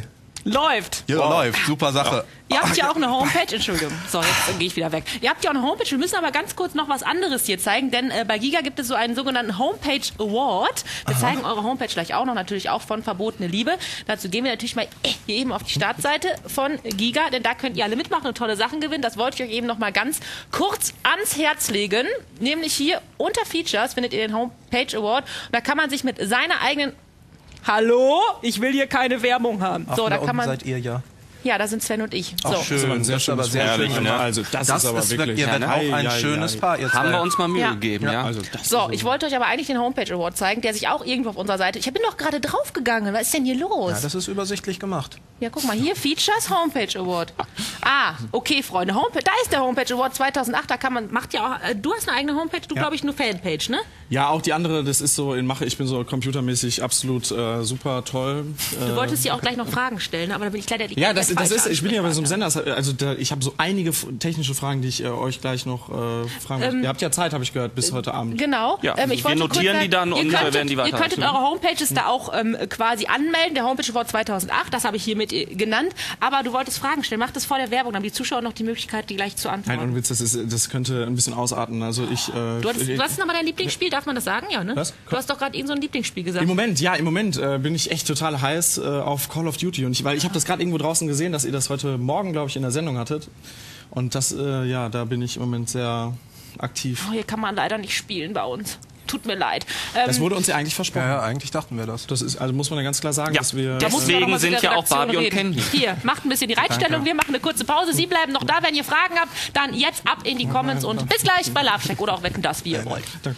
Läuft. Ja, läuft. Super Sache. Ihr habt ja auch eine Homepage, Entschuldigung, so, jetzt gehe ich wieder weg. Ihr habt ja auch eine Homepage, wir müssen aber ganz kurz noch was anderes hier zeigen, denn bei Giga gibt es so einen sogenannten Homepage Award. Wir zeigen eure Homepage gleich auch noch, natürlich auch von Verbotene Liebe. Dazu gehen wir natürlich mal hier eben auf die Startseite von Giga, denn da könnt ihr alle mitmachen und tolle Sachen gewinnen. Das wollte ich euch eben noch mal ganz kurz ans Herz legen, nämlich hier unter Features findet ihr den Homepage Award und da kann man sich mit seiner eigenen... Hallo? Ich will hier keine Werbung haben. Ach, so, da da kann man... seid ihr ja. Ja, da sind Sven und ich. Ach, So. schön. Das ist aber sehr schön. Ne? Also das ist aber wirklich... Ihr werdet auch ein schönes Paar. Ihr Haben zwei. wir uns mal Mühe Ja. gegeben, ja. Also das So, ich wollte euch aber eigentlich den Homepage Award zeigen, der sich auch irgendwo auf unserer Seite... Ich bin doch gerade draufgegangen. Was ist denn hier los? Ja, das ist übersichtlich gemacht. Ja, guck mal, hier Features Homepage Award. Ah, okay, Freunde, Homepage, da ist der Homepage Award 2008, da kann man, macht ja auch, du hast eine eigene Homepage, du glaube ich nur Fanpage, ne? Ja, auch die andere, das ist so, ich bin so computermäßig absolut super toll. Du wolltest dir auch gleich noch Fragen stellen, aber da bin ich leider die Ja, das falsche ist, ich bin ja bei so einem Sender, Ansprechpartner. also ich habe so einige technische Fragen, die ich euch gleich noch fragen muss. Ihr habt ja Zeit, habe ich gehört, bis heute Abend. Genau. Ja, Ich wir wollte notieren kurz die dann sagen, und werden die Ihr könntet weiterleiten. eure Homepages da auch quasi anmelden, der Homepage Award 2008, das habe ich hiermit genannt, aber du wolltest Fragen stellen, mach das vor der Werbung, dann haben die Zuschauer noch die Möglichkeit, die gleich zu antworten. Nein, ohne Witz, das könnte ein bisschen ausarten. Also Du hast nochmal dein Lieblingsspiel, darf man das sagen? Ja, ne? Was? Du hast doch gerade so ein Lieblingsspiel gesagt. Im Moment bin ich echt total heiß auf Call of Duty. Weil ich habe das gerade irgendwo draußen gesehen, dass ihr das heute Morgen, glaube ich, in der Sendung hattet. Und das, da bin ich im Moment sehr aktiv. Oh, hier kann man leider nicht spielen bei uns. Tut mir leid. Das wurde uns ja eigentlich versprochen. Ja, eigentlich dachten wir das. Das ist, also muss man ja ganz klar sagen, Ja. dass wir... Da muss man noch Deswegen mal mit sind der ja auch Redaktion Barbie und reden. Ken hier. Hier, macht ein bisschen die Reitstellung, wir machen eine kurze Pause. Sie bleiben noch da, wenn ihr Fragen habt, dann jetzt ab in die Comments und bis gleich bei Love Shack oder auch Wetten, das, wie ihr wollt. Danke.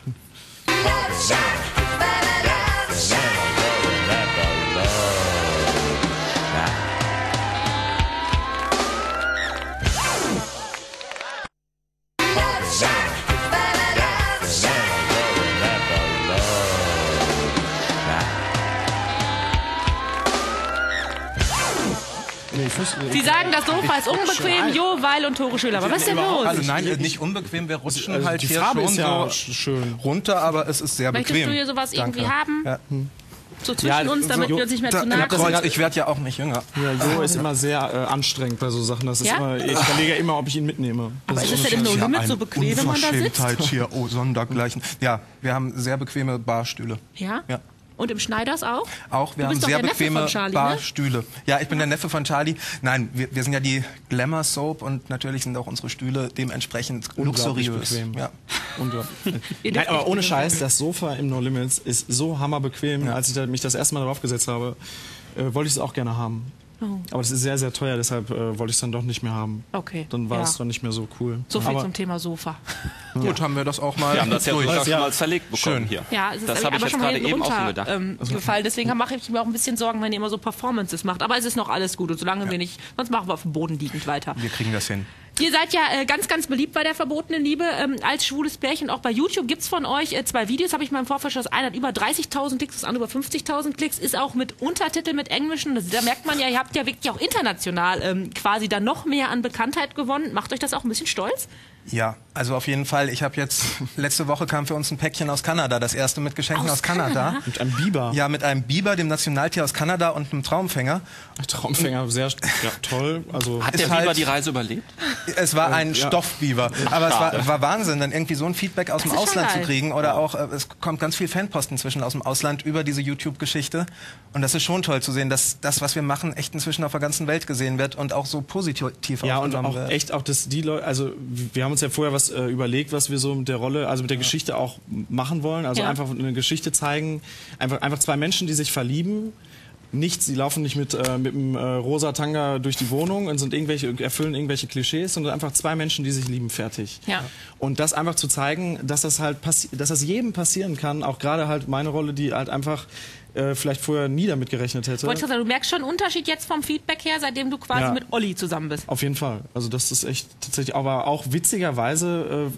Sie sagen, das Sofa ist unbequem, Jo, Weil und Tore Schüler. Aber was ist denn los? Also nein, nicht unbequem. Wir rutschen Also halt die hier Farbe schon ist ja so schön. runter, aber es ist sehr Möchtest bequem. du hier sowas irgendwie Danke. haben? Ja. So zwischen Ja, uns, damit so- wir uns nicht mehr Da, zu nahe Herr kommen? Kreuz, ich werde ja auch nicht jünger. Ja, Jo ist immer sehr anstrengend bei so Sachen. Das ist Ja? immer, ich überlege ja immer, ob ich ihn mitnehme. Aber Das ist es denn im No Ja, Limit so eine bequem, wenn man da sitzt? Unverschämtheit hier, oh, Sondergleichen. Ja, wir haben sehr bequeme Barstühle. Ja? Ja. Und im Schneiders auch? Auch, wir Du haben bist doch sehr der Neffe bequeme von Charlie, ne? Barstühle. Ja, ich bin der Neffe von Charlie. Nein, wir sind ja die Glamour Soap und natürlich sind auch unsere Stühle dementsprechend Unglaublich luxuriös. bequem. Ja. Ihr Nein, dürft aber nicht ohne bequem Scheiß, das Sofa im No Limits ist so hammerbequem. Als ich mich das erste Mal darauf gesetzt habe, wollte ich es auch gerne haben. Oh. Aber das ist sehr, sehr teuer, deshalb wollte ich es dann doch nicht mehr haben. Okay, Dann war ja. es dann nicht mehr so cool. So viel aber zum Thema Sofa. Gut, haben wir das auch mal Wir haben das ja durch. sogar schon mal zerlegt bekommen Schön. hier. Ja, es ist das habe ich aber jetzt schon mal gerade hinten eben auch schon runter gedacht. gefallen. Deswegen mache ich mir auch ein bisschen Sorgen, wenn ihr immer so Performances macht. Aber es ist noch alles gut. Und solange wir nicht, sonst machen wir auf dem Boden liegend weiter. Wir kriegen das hin. Ihr seid ja ganz, ganz beliebt bei der verbotenen Liebe als schwules Pärchen. Auch bei YouTube gibt's von euch 2 Videos, habe ich mal im Vorfeld schon. Das eine hat über 30.000 Klicks, das andere über 50.000 Klicks. Ist auch mit Untertitel, mit Englischen. Da merkt man ja, ihr habt ja wirklich auch international quasi dann noch mehr an Bekanntheit gewonnen. Macht euch das auch ein bisschen stolz? Ja, also auf jeden Fall. Ich habe jetzt, letzte Woche kam für uns ein Päckchen aus Kanada, das erste mit Geschenken aus Kanada. Mit einem Biber. Ja, mit einem Biber, dem Nationaltier aus Kanada und einem Traumfänger. Traumfänger, sehr toll. Also Hat Ist der halt- Biber die Reise überlebt? Es war ein Stoffbiber. Aber es war Wahnsinn, dann irgendwie so ein Feedback aus dem Das ist schon Ausland zu geil. kriegen. Oder auch, es kommt ganz viel Fanpost inzwischen aus dem Ausland über diese YouTube-Geschichte. Und das ist schon toll zu sehen, dass das, was wir machen, echt inzwischen auf der ganzen Welt gesehen wird und auch so positiv ja, und aufgenommen auch wird. echt auch, dass die Leute, also wir haben uns ja vorher was überlegt, was wir so mit der Rolle, also mit der Geschichte auch machen wollen. Also Ja. einfach eine Geschichte zeigen, einfach 2 Menschen, die sich verlieben. Sie laufen nicht mit einem rosa Tanga durch die Wohnung und erfüllen irgendwelche Klischees, sondern einfach 2 Menschen, die sich lieben, fertig. Ja. Und das einfach zu zeigen, dass das halt dass das jedem passieren kann, auch gerade halt meine Rolle, die halt einfach vielleicht vorher nie damit gerechnet hätte. Wollte ich sagen, du merkst schon einen Unterschied jetzt vom Feedback her, seitdem du quasi Ja. mit Olli zusammen bist. Auf jeden Fall. Also das ist echt tatsächlich, aber auch witzigerweise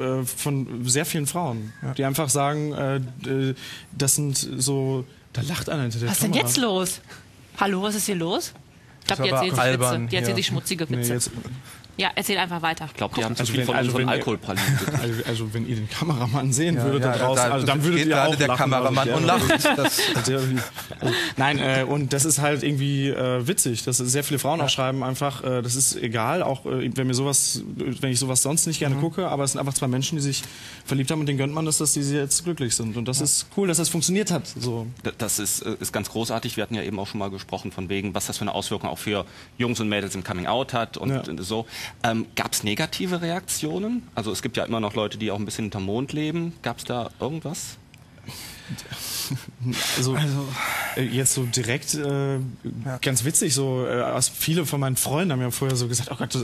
von sehr vielen Frauen, die einfach sagen, das sind so, da lacht einer hinter der Was ist denn Kamera. jetzt los? Hallo, was ist hier los? Ich glaube, die Das war erzählt sich albern Witze. Die erzählt hier. sich schmutzige Nee, Witze. jetzt, Ja, erzähl einfach weiter. Ich glaube, die haben zu viel von unseren Alkoholpralinen. Also wenn ihr den Kameramann sehen würdet da draußen, also dann würdet geht ihr auch gerade der lachen, Kameramann und lacht. Nein, und das ist halt irgendwie witzig, dass sehr viele Frauen auch schreiben einfach, das ist egal, auch wenn ich sowas sonst nicht gerne gucke, aber es sind einfach zwei Menschen, die sich verliebt haben und denen gönnt man das, dass die jetzt glücklich sind. Und das ist cool, dass das funktioniert hat. So. Das ist ganz großartig. Wir hatten ja eben auch schon mal gesprochen von wegen, was das für eine Auswirkung auch für Jungs und Mädels im Coming Out hat und so. Gab es negative Reaktionen? Also es gibt ja immer noch Leute, die auch ein bisschen hinterm Mond leben. Gab es da irgendwas? Also jetzt so direkt ganz witzig, so viele von meinen Freunden haben ja vorher so gesagt, oh Gott,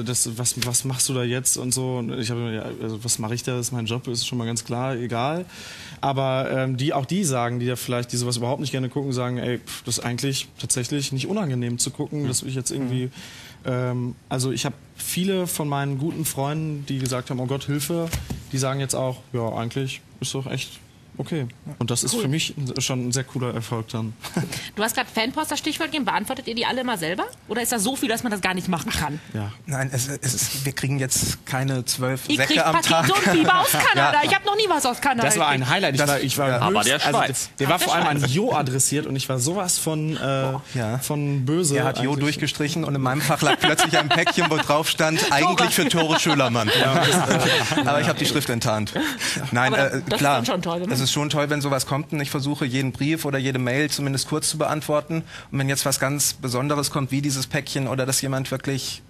was machst du da jetzt und so. Und ich habe also was mache ich da? Das ist mein Job, ist schon mal ganz klar, egal. Aber die sagen, die ja vielleicht, die sowas überhaupt nicht gerne gucken, sagen, ey, das ist eigentlich tatsächlich nicht unangenehm zu gucken, dass ich jetzt irgendwie also ich habe viele von meinen guten Freunden, die gesagt haben, oh Gott, Hilfe, die sagen jetzt auch, ja, eigentlich ist doch echt okay. Und das ist für mich schon ein sehr cooler Erfolg dann. Du hast gerade Fanpost das Stichwort gegeben. Beantwortet ihr die alle immer selber? Oder ist das so viel, dass man das gar nicht machen kann? Ja. Nein, wir kriegen jetzt keine 12 Ihr kriegt Säcke am Tag. Pakete und Biber aus Kanada. Ich habe noch nie was aus Kanada Das war ein Highlight. Ich war aber höchst, der Schweiz. der war vor allem an Jo adressiert und ich war sowas von böse. Er hat Jo eigentlich. durchgestrichen und in meinem Fach lag plötzlich ein Päckchen, wo drauf stand, eigentlich für Tore Schölermann. Aber ich habe die Schrift enttarnt. Nein, Aber das klar, ist dann schon toll, oder? es ist schon toll, wenn sowas kommt und ich versuche, jeden Brief oder jede Mail zumindest kurz zu beantworten. Und wenn jetzt was ganz Besonderes kommt, wie dieses Päckchen oder dass jemand wirklich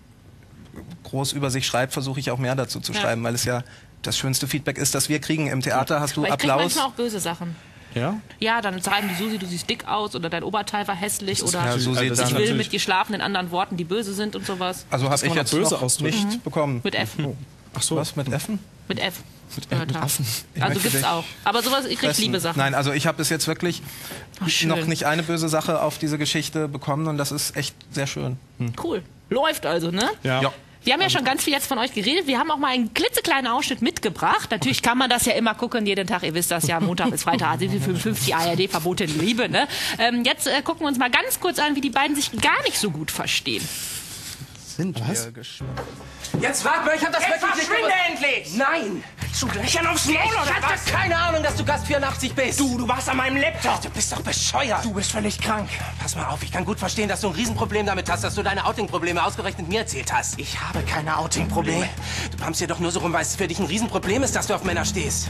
groß über sich schreibt, versuche ich auch mehr dazu zu schreiben, weil es ja das schönste Feedback ist, das wir kriegen. Im Theater hast du Aber ich krieg Applaus. manchmal auch böse Sachen. Ja? Ja, dann schreiben die Susi, du siehst dick aus oder dein Oberteil war hässlich oder ja, so sieht das das ich ist will mit dir schlafen, in anderen Worten, die böse sind und sowas. Also habe ich kann man jetzt auch böse noch ausdrücken. nicht bekommen. Mit F. Ach so. Was, mit Effen? Mit F. Mit Affen. Also möchte gibt's dich auch. Aber sowas, ich krieg liebe Sachen. Nein, also ich habe bis jetzt wirklich schön. noch nicht eine böse Sache auf diese Geschichte bekommen und das ist echt sehr schön. Cool. Läuft also, ne? Ja. Wir haben ja schon ganz viel jetzt von euch geredet. Wir haben auch mal einen klitzekleinen Ausschnitt mitgebracht. Natürlich kann man das ja immer gucken, jeden Tag. Ihr wisst das ja, Montag bis Freitag, 55 ARD, verbotene Liebe. Ne? Jetzt gucken wir uns mal ganz kurz an, wie die beiden sich gar nicht so gut verstehen. Sind wir gespannt. Jetzt warte mal, ich hab das wirklich nicht verschwinde gewusst. endlich! Nein! Zu Löchern aufs Maul Ich oder hatte was? keine Ahnung, dass du Gast 84 bist. Du warst an meinem Laptop. Du bist doch bescheuert. Du bist völlig krank. Pass mal auf, ich kann gut verstehen, dass du ein Riesenproblem damit hast, dass du deine Outing-Probleme ausgerechnet mir erzählt hast. Ich habe keine Outing-Probleme. Du pumpst hier doch nur so rum, weil es für dich ein Riesenproblem ist, dass du auf Männer stehst.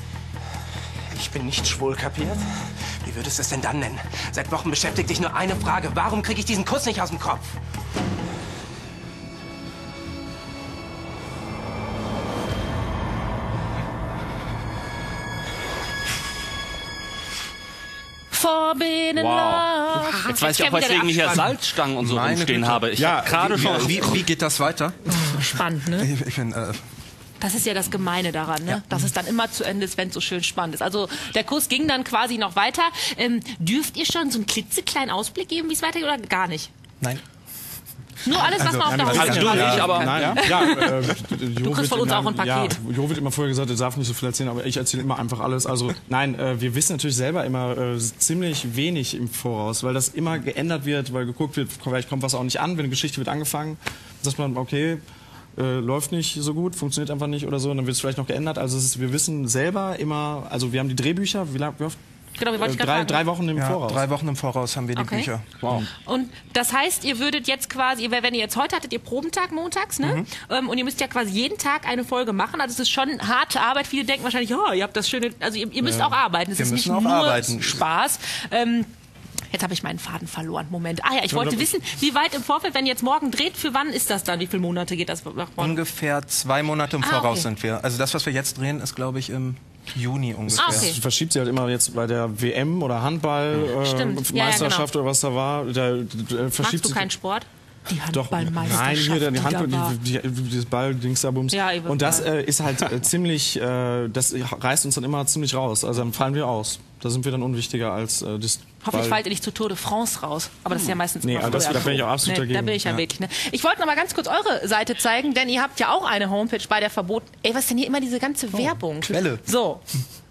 Ich bin nicht schwul, kapiert? Wie würdest du es denn dann nennen? Seit Wochen beschäftigt dich nur eine Frage. Warum kriege ich diesen Kuss nicht aus dem Kopf? Forbidden Love. Jetzt weiß ich auch, weswegen ich hier Salzstangen und so Meine rumstehen Güte. habe. Ich Ja, habe gerade schon... Wie geht das weiter? Spannend, ne? Ich bin, Das ist ja das Gemeine daran, ne? Dass es dann immer zu Ende ist, wenn es so schön spannend ist. Also der Kurs ging dann quasi noch weiter. Dürft ihr schon so einen klitzekleinen Ausblick geben, wie es weitergeht, oder gar nicht? nein. Nur alles, was man auf der Also Homepage du hat. nicht, aber... Nein, Du kriegst von uns auch ein Paket. Ja, Jo wird immer vorher gesagt, er darf nicht so viel erzählen, aber ich erzähle immer einfach alles. Also nein, wir wissen natürlich selber immer ziemlich wenig im Voraus, weil das immer geändert wird, weil geguckt wird, vielleicht kommt was auch nicht an, wenn eine Geschichte wird angefangen, sagt man, okay, läuft nicht so gut, funktioniert einfach nicht oder so, und dann wird es vielleicht noch geändert. Also wir wissen selber immer, also wir haben die Drehbücher, wie oft? Genau, wie wollte ich gerade fragen. 3 Wochen im Ja, Voraus. 3 Wochen im Voraus haben wir die Okay. Bücher. Wow. Und das heißt, ihr würdet jetzt quasi, wenn ihr jetzt heute hattet ihr Probentag montags, ne? Und ihr müsst ja quasi jeden Tag eine Folge machen. Also es ist schon harte Arbeit. Viele denken wahrscheinlich, ja, ihr habt das schöne, also ihr müsst auch arbeiten. Es Wir ist nicht müssen auch nur arbeiten. Spaß. Jetzt habe ich meinen Faden verloren. Moment. Ah ja, ich wollte wissen, wie weit im Vorfeld, wenn ihr jetzt morgen dreht, für wann ist das dann? Wie viele Monate geht das? Ungefähr 2 Monate im Ah, Voraus okay. sind wir. Also das, was wir jetzt drehen, ist, glaube ich, im Juni ungefähr. Ah, okay. Das verschiebt sich halt immer jetzt bei der WM oder Stimmt. Ja, ja, Handball-Meisterschaft genau. oder was da war. Da verschiebt Magst du sich keinen Sport? Die Doch, Handballmeisterschaft. nein, hier die da Handball, war. dieses Ball-Dings da Bums. Ja, eben. Und das ist halt ziemlich, das reißt uns dann immer ziemlich raus. Also dann fallen wir aus. Da sind wir dann unwichtiger als das Hoffentlich fallt ihr nicht zu Tour de France raus. Aber das ist ja meistens Nee, immer aber früher. da bin ich auch absolut Da dagegen. bin ich ja wirklich. Ne? Ich wollte noch mal ganz kurz eure Seite zeigen, denn ihr habt ja auch eine Homepage bei der Verbot. Ey, was ist denn hier immer diese ganze Werbung? Quelle. So.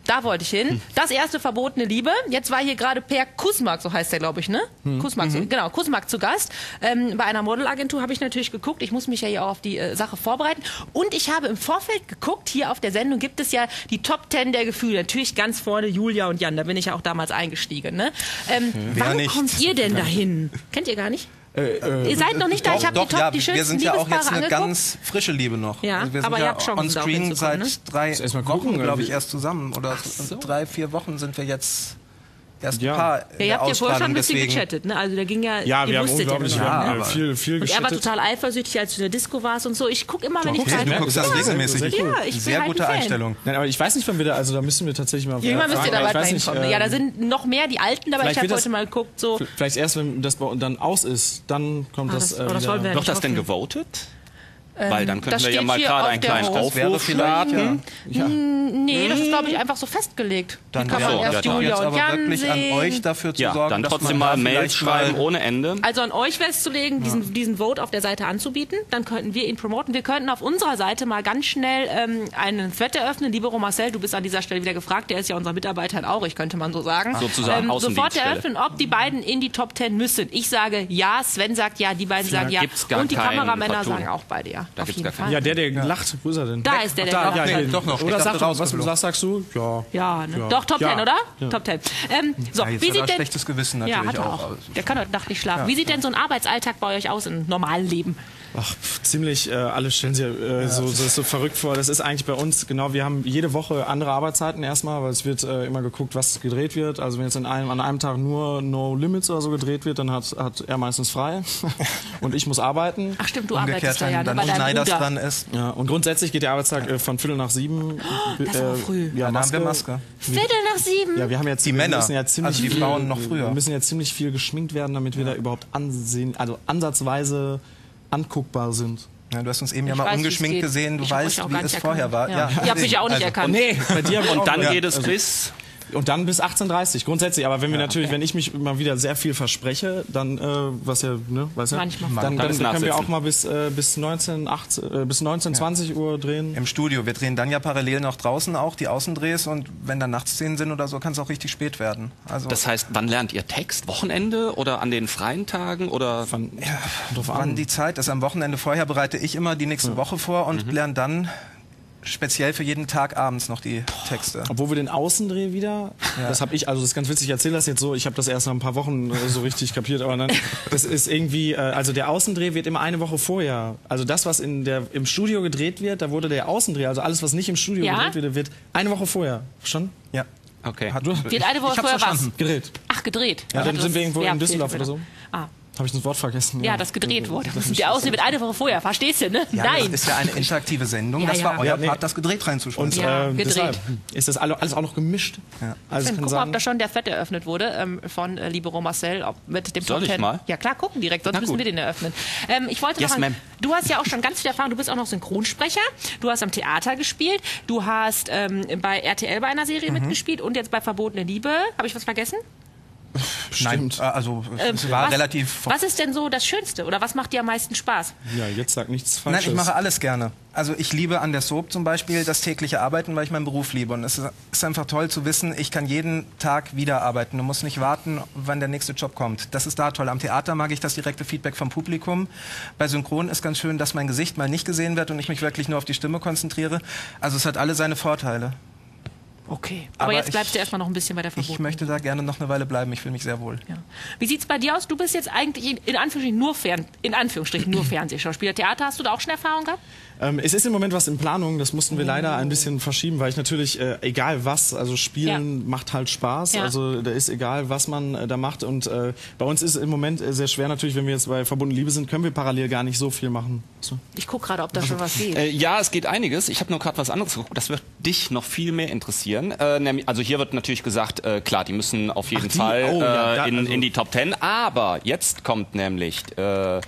Da wollte ich hin. Das erste Verbotene Liebe. Jetzt war hier gerade Per Kusmak, so heißt der, glaube ich, ne? Kusmak, genau, Kusmak zu Gast. Bei einer Modelagentur habe ich natürlich geguckt. Ich muss mich ja hier auch auf die Sache vorbereiten. Und ich habe im Vorfeld geguckt, hier auf der Sendung gibt es ja die Top 10 der Gefühle. Natürlich ganz vorne Julia und Jan, da bin ich ja auch damals eingestiegen. Ne? Wann kommt ihr denn dahin? Kennt ihr gar nicht? Ihr seid noch nicht da, ich habe die schönsten wir sind ja auch jetzt Liebespaare eine angeguckt. ganz frische Liebe noch. Ja, also wir sind aber ihr habt Chancen, on da auch screen hinzukommen, seit 3 Wochen, glaube ich, gucken, erst zusammen. Oder 3, 4 Wochen sind wir jetzt erst Ja. ein paar in Ja, ihr der habt ja vorher schon Ausstrahlung. ein bisschen Deswegen gechattet, ne? Also der ging ja, Ja, ihr wir haben wusstet unglaublich ja, aber- viel und er war geschattet. total eifersüchtig, als du in der Disco warst und so. Ich gucke immer, wenn ich Okay, Zeit du habe. guckst das regelmäßig. sehr cool. Ja, ich bin Sehr halt gute ein Fan. Einstellung. Nein, aber ich weiß nicht, wann wir da, also da müssen wir tatsächlich mal Irgendwann müsst ihr da fragen, bald ich weiß nicht, hinkommen. Ja, da sind noch mehr die Alten, aber vielleicht ich habe wird das- heute mal geguckt, so. Vielleicht erst, wenn das dann aus ist, dann kommt das das wollen wir wieder. Wird das denn hoffen. gewotet? Weil dann könnten das wir ja steht mal hier gerade auf einen der kleinen Homepage. Das wäre Aufruf vielleicht, starten. Nee, das ist, glaube ich, einfach so festgelegt. Dann kann wäre man ja, erst ja, Julia jetzt und aber Jan wirklich sehen. an euch dafür zu Ja, sorgen, dann dass trotzdem man mal da Mails vielleicht schreiben mal ohne Ende. Also an euch festzulegen, diesen Vote auf der Seite anzubieten, dann könnten wir ihn promoten. Wir könnten auf unserer Seite mal ganz schnell einen Thread eröffnen. Libero Marcel, du bist an dieser Stelle wieder gefragt, der ist ja unser Mitarbeiter in Aurich, könnte man so sagen. Sozusagen sofort Außendienststelle. eröffnen, ob die beiden in die Top 10 müssen. Ich sage ja, Sven sagt ja, die beiden sagen ja. gibt's gar Und die keinen Kameramänner Vertun. sagen auch beide ja. Da auf gibt's jeden gar keinen. Fall. Ja, der lacht, wo ist er denn? Da ist der Da, lacht. ja, Nee, doch noch. Oder Ich dachte, was sagst du? Ja. Ja, ne? Ja. Doch, Top Ja. 10, oder? Ja. Top 10. So, Ja, jetzt wie hat er sieht denn... schlechtes Gewissen Ja, natürlich hat er auch. auch. Der kann heute Nacht nicht schlafen. Wie sieht denn so ein Arbeitsalltag bei euch aus im normalen Leben? Ach, ziemlich, alle stellen sich so verrückt vor. Das ist eigentlich bei uns, genau, wir haben jede Woche andere Arbeitszeiten erstmal, weil es wird immer geguckt, was gedreht wird. Also wenn jetzt an einem Tag nur No Limits oder so gedreht wird, dann hat er meistens frei und ich muss arbeiten. Ach stimmt, du Umgekehrt, arbeitest da ja, wenn ne, dann bei deinem Schneiders Bruder. dran ist. Ja, und grundsätzlich geht der Arbeitstag von 6:45. Das ist aber früh. Ja, Dann haben wir Maske. 6:45. Ja, wir haben jetzt Die Männer, müssen ja ziemlich also die viel, Frauen noch früher. Wir müssen ja ziemlich viel geschminkt werden, damit wir da überhaupt ansatzweise anguckbar sind. Ja, du hast uns eben ja Ich mal weiß, wie es ungeschminkt geht. gesehen, du Ich hab weißt, euch auch wie gar es nicht vorher erkannt. war. Ja. Ihr habt mich ja auch nicht erkannt. Nee, bei dir hab ich auch, Und dann ja. geht es bis... Und dann bis 18:30 grundsätzlich. Aber wenn wir natürlich, wenn ich mich mal wieder sehr viel verspreche, dann was ja, ne, weißt du, Manchmal. dann Dann ist können wir nachsitzen. auch mal bis 19, 20 Uhr drehen. Im Studio. Wir drehen dann ja parallel noch draußen auch die Außendrehs und wenn dann Nachtszenen sind oder so, kann es auch richtig spät werden. Also Das heißt, wann lernt ihr Text? Wochenende oder an den freien Tagen? Oder Drauf wann an. die Zeit ist. Am Wochenende vorher bereite ich immer die nächste Woche vor und lerne dann speziell für jeden Tag abends noch die Texte. Obwohl wir den Außendreh wieder, das habe ich, also das ist ganz witzig, ich erzähle das jetzt so, ich habe das erst nach ein paar Wochen so richtig kapiert, aber dann, das ist irgendwie, also der Außendreh wird immer eine Woche vorher, also das, was im Studio gedreht wird, da wurde der Außendreh, also alles, was nicht im Studio Ja? gedreht wird, wird eine Woche vorher, schon? Ja. okay. Wird eine Woche Ich hab's vorher was? verstanden. Gedreht. Ach, gedreht. Ja, dann sind wir irgendwo in Düsseldorf oder so. Ah. Habe ich das Wort vergessen? Ja, das gedreht wurde. Der Aussehen wird eine Woche vorher, verstehst du, ne? Ja, Nein. das ist ja eine interaktive Sendung. Ja, das war ja. euer Ja, nee. Part, das gedreht reinzuschmeißen. Und Ja, gedreht. deshalb ist das alles auch noch gemischt. Ja. Also Guck kann mal, ob sagen, da schon der Fett eröffnet wurde von Libero Marcel mit dem Soll Top ich 10. mal? Ja klar, gucken direkt, sonst Na müssen gut. wir den eröffnen. Ich wollte Yes, noch ma'am. du hast ja auch schon ganz viel Erfahrung, du bist auch noch Synchronsprecher, du hast am Theater gespielt, du hast bei RTL bei einer Serie mitgespielt und jetzt bei Verbotene Liebe. Habe ich was vergessen? Nein, also es war relativ... Was ist denn so das Schönste oder was macht dir am meisten Spaß? ja, jetzt sag nichts Nein, Falsches. ich mache alles gerne. Also ich liebe an der Soap zum Beispiel das tägliche Arbeiten, weil ich meinen Beruf liebe. Und es ist einfach toll zu wissen, ich kann jeden Tag wieder arbeiten. Du musst nicht warten, wann der nächste Job kommt. Das ist da toll. Am Theater mag ich das direkte Feedback vom Publikum. Bei Synchron ist ganz schön, dass mein Gesicht mal nicht gesehen wird und ich mich wirklich nur auf die Stimme konzentriere. Also es hat alle seine Vorteile. Okay. Aber Aber jetzt ich- bleibst du erstmal noch ein bisschen bei der Ich Verbotenen. möchte da gerne noch eine Weile bleiben. Ich fühle mich sehr wohl. Ja. Wie sieht's bei dir aus? Du bist jetzt eigentlich in Anführungsstrichen nur Fernsehschauspieler. Theater, hast du da auch schon Erfahrung gehabt? Es ist im Moment was in Planung, das mussten wir leider ein bisschen verschieben, weil ich natürlich, egal was, also Spielen macht halt Spaß, Ja. also da ist egal, was man da macht und bei uns ist es im Moment sehr schwer natürlich, wenn wir jetzt bei Verbotene Liebe sind, können wir parallel gar nicht so viel machen. So. Ich gucke gerade, ob da schon was geht. Ja, es geht einiges. Ich habe nur gerade was anderes geguckt. Das wird dich noch viel mehr interessieren. Also hier wird natürlich gesagt, klar, die müssen auf jeden die? Fall Oh, ja, da, in also- die Top 10. Aber jetzt kommt nämlich bla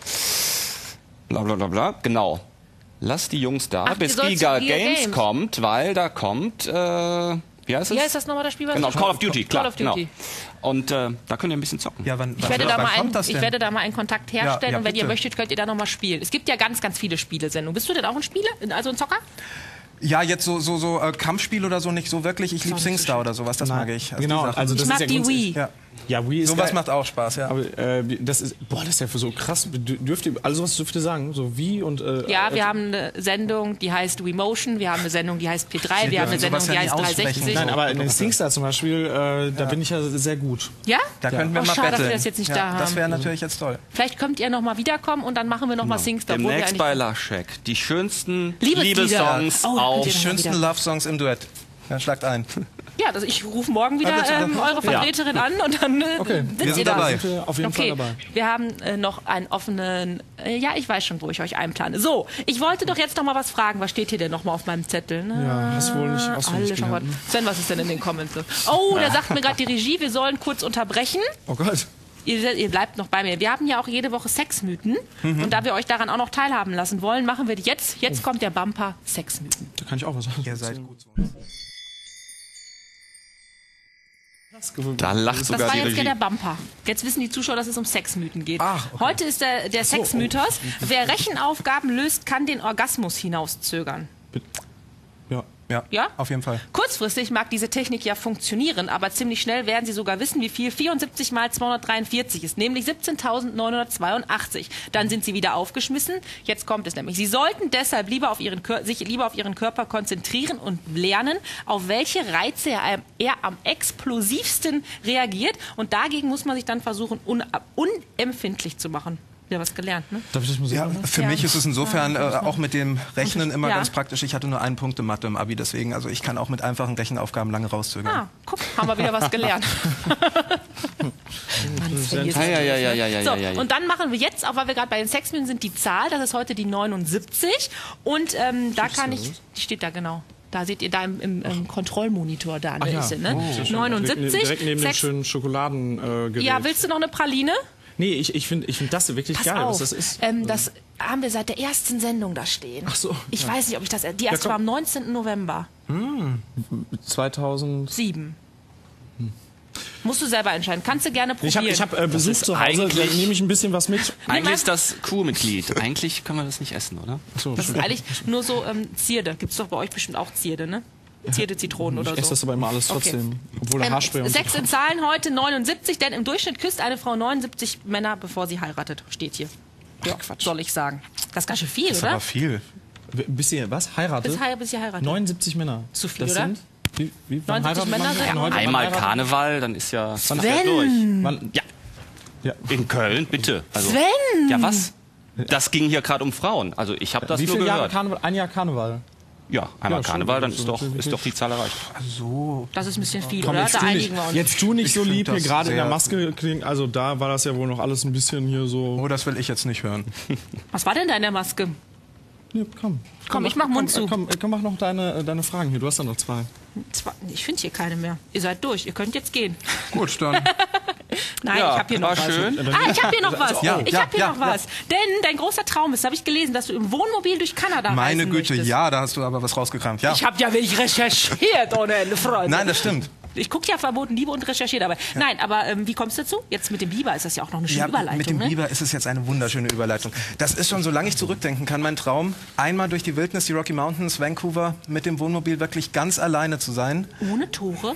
bla bla bla. Genau. Lass die Jungs da, Ach, die bis soll's Giga zu Giga Games Games. kommt, weil da kommt, wie heißt es? Wie heißt das nochmal, das Spiel? Was Genau, du Call of Duty, klar. Call of Duty. Genau. Und da könnt ihr ein bisschen zocken. Ja, wann Ich werde, denn? ich werde da mal einen Kontakt herstellen Ja, und wenn ihr bitte. möchtet, könnt ihr da nochmal spielen. Es gibt ja ganz, ganz viele Spielesendungen. Bist du denn auch ein Spieler? Also ein Zocker? Ja, jetzt so Kampfspiel oder so nicht so wirklich. Ich liebe SingStar oder sowas, das mag ich. Genau, die Sachen. also das Ich mag ist ja die Wii. Ja. Ja, Wii ist Sowas geil. macht auch Spaß, ja. Aber das ist ja für so krass. Also was dürft ihr sagen? So Wii und Ja, wir haben eine Sendung, die heißt WeMotion, wir haben eine Sendung, die heißt P3, wir haben eine Sendung, sowas die ja heißt nie aussprechen. 360. Nein, aber in den SingStar zum Beispiel, da bin ich ja sehr gut. Ja? Da könnten wir Oh, mal schade, dass betteln. wir das jetzt nicht ja, da haben. Das wäre natürlich jetzt toll. Vielleicht könnt ihr noch mal wiederkommen und dann machen wir noch mal SingStar. obwohl wir Demnächst eigentlich- bei Laschek. Die schönsten Liebeslieder. Liebessongs Oh, auf. könnt ihr Die noch schönsten wieder. Love-Songs im Duett. Ja, schlagt ein. Ja, also ich rufe morgen wieder willst du das machen? eure Vertreterin an und dann sind wir ihr sind da. dabei. Sind wir auf jeden Fall dabei. Wir haben noch einen offenen. Ja, ich weiß schon, wo ich euch einplane. So, ich wollte doch jetzt noch mal was fragen. Was steht hier denn noch mal auf meinem Zettel? Ja, hast wohl nicht auswendig Alle schon gelernt, was. Sven, was ist denn in den Comments? Oh, da sagt mir gerade die Regie, wir sollen kurz unterbrechen. Oh Gott. Ihr bleibt noch bei mir. Wir haben ja auch jede Woche Sexmythen. Und da wir euch daran auch noch teilhaben lassen wollen, machen wir die jetzt. Jetzt kommt der Bumper Sexmythen. Da kann ich auch was sagen. Ihr seid gut so. Da lacht Das sogar war die jetzt Regie. der Bumper. Jetzt wissen die Zuschauer, dass es um Sexmythen geht. Ach, okay. Heute ist der Sexmythos. Wer Rechenaufgaben löst, kann den Orgasmus hinauszögern. Ja. Ja, Ja? auf jeden Fall. Kurzfristig mag diese Technik ja funktionieren, aber ziemlich schnell werden Sie sogar wissen, wie viel 74 mal 243 ist, nämlich 17.982. Dann sind Sie wieder aufgeschmissen. Jetzt kommt es nämlich. Sie sollten deshalb sich lieber auf Ihren Körper konzentrieren und lernen, auf welche Reize er am explosivsten reagiert. Und dagegen muss man sich dann versuchen, unempfindlich zu machen. Ja, was gelernt, ne? Darf ich das mal Ja, sagen? für Ja. mich ist es insofern auch mit dem Rechnen immer Ja. ganz praktisch. Ich hatte nur einen Punkt in Mathe im Abi, deswegen, also ich kann auch mit einfachen Rechenaufgaben lange rauszögern. Ah, guck, haben wir wieder was gelernt. So, und dann machen wir jetzt, auch weil wir gerade bei den Sexmythen sind, die Zahl, das ist heute die 79. Und da kann ich, die steht da genau. Da seht ihr da im Kontrollmonitor da, ne, ja. ist sie, ne? Sehr schön. 79. Direkt neben dem Sex schönen Schokoladengerät. ja, willst du noch eine Praline? Nee, ich finde das wirklich Pass geil, auf, was das ist. das haben wir seit der ersten Sendung da stehen. Ach so, Ich ja. weiß nicht, ob ich das... Die erste komm. war am 19. November. 2000. 7. Musst du selber entscheiden. Kannst du gerne probieren. Ich hab Besuch ist zu Hause, da eigentlich- nehme ich ein bisschen was mit. Eigentlich ist das Crewmitglied. Eigentlich können wir das nicht essen, oder? So, Das ist eigentlich nur so Zierde. Gibt's doch bei euch bestimmt auch Zierde, ne? Zierde, Zitronen oder ich esse so. das aber immer alles trotzdem. Obwohl der Haarspray und Sex in Zahlen heute 79, denn im Durchschnitt küsst eine Frau 79 Männer, bevor sie heiratet. Steht hier. Ja, Quatsch. soll ich sagen. Das ist ganz schön viel, Das ist oder? aber viel. Bis ihr was? Heiratet? Bis sie heiratet. 79 Männer. Zu viel, das oder? Sind? Wann 79 heiratet Männer man sind- denn heute? Wann Einmal heiratet- Karneval, dann ist ja Sven! durch. Wann, Ja, ja. in Köln, bitte. Also, Sven! ja, was? Das ging hier gerade um Frauen. Also ich habe das Wie nur viele Jahre gehört. Karneval? Ein Jahr Karneval. Ja, einmal Ja, schon, Karneval, dann das ist ist doch die Zahl erreicht. So. Das ist ein bisschen viel, Komm, oder? jetzt Da tu einigen wir uns. Jetzt tu nicht so find lieb, hier das gerade in der sehr- Maske klingt. Also da war das ja wohl noch alles ein bisschen hier so. Oh, das will ich jetzt nicht hören. Was war denn da in der Maske? Ja, komm. Komm, ich mach Mund zu. Komm, mach noch deine Fragen hier. Du hast ja noch zwei. Ich finde hier keine mehr. Ihr seid durch. Ihr könnt jetzt gehen. Gut, dann. Nein, Ja, ich habe hier war noch was. schön. Ich habe hier noch was. Ja, ich ja, habe hier ja, noch was. Denn dein großer Traum ist, habe ich gelesen, dass du im Wohnmobil durch Kanada Meine reisen Güte, möchtest. ja, da hast du aber was rausgekramt. Ja. Ich habe ja wirklich recherchiert ohne Ende, Freunde. Nein, das stimmt. Ich gucke ja verboten Liebe und recherchiere dabei. Nein, aber wie kommst du dazu? Jetzt mit dem Biber ist das ja auch noch eine schöne Ja, Überleitung. mit dem ne? Biber ist es jetzt eine wunderschöne Überleitung. Das ist schon, solange ich zurückdenken kann, mein Traum, einmal durch die Wildnis, die Rocky Mountains, Vancouver, mit dem Wohnmobil wirklich ganz alleine zu sein. Ohne Tore?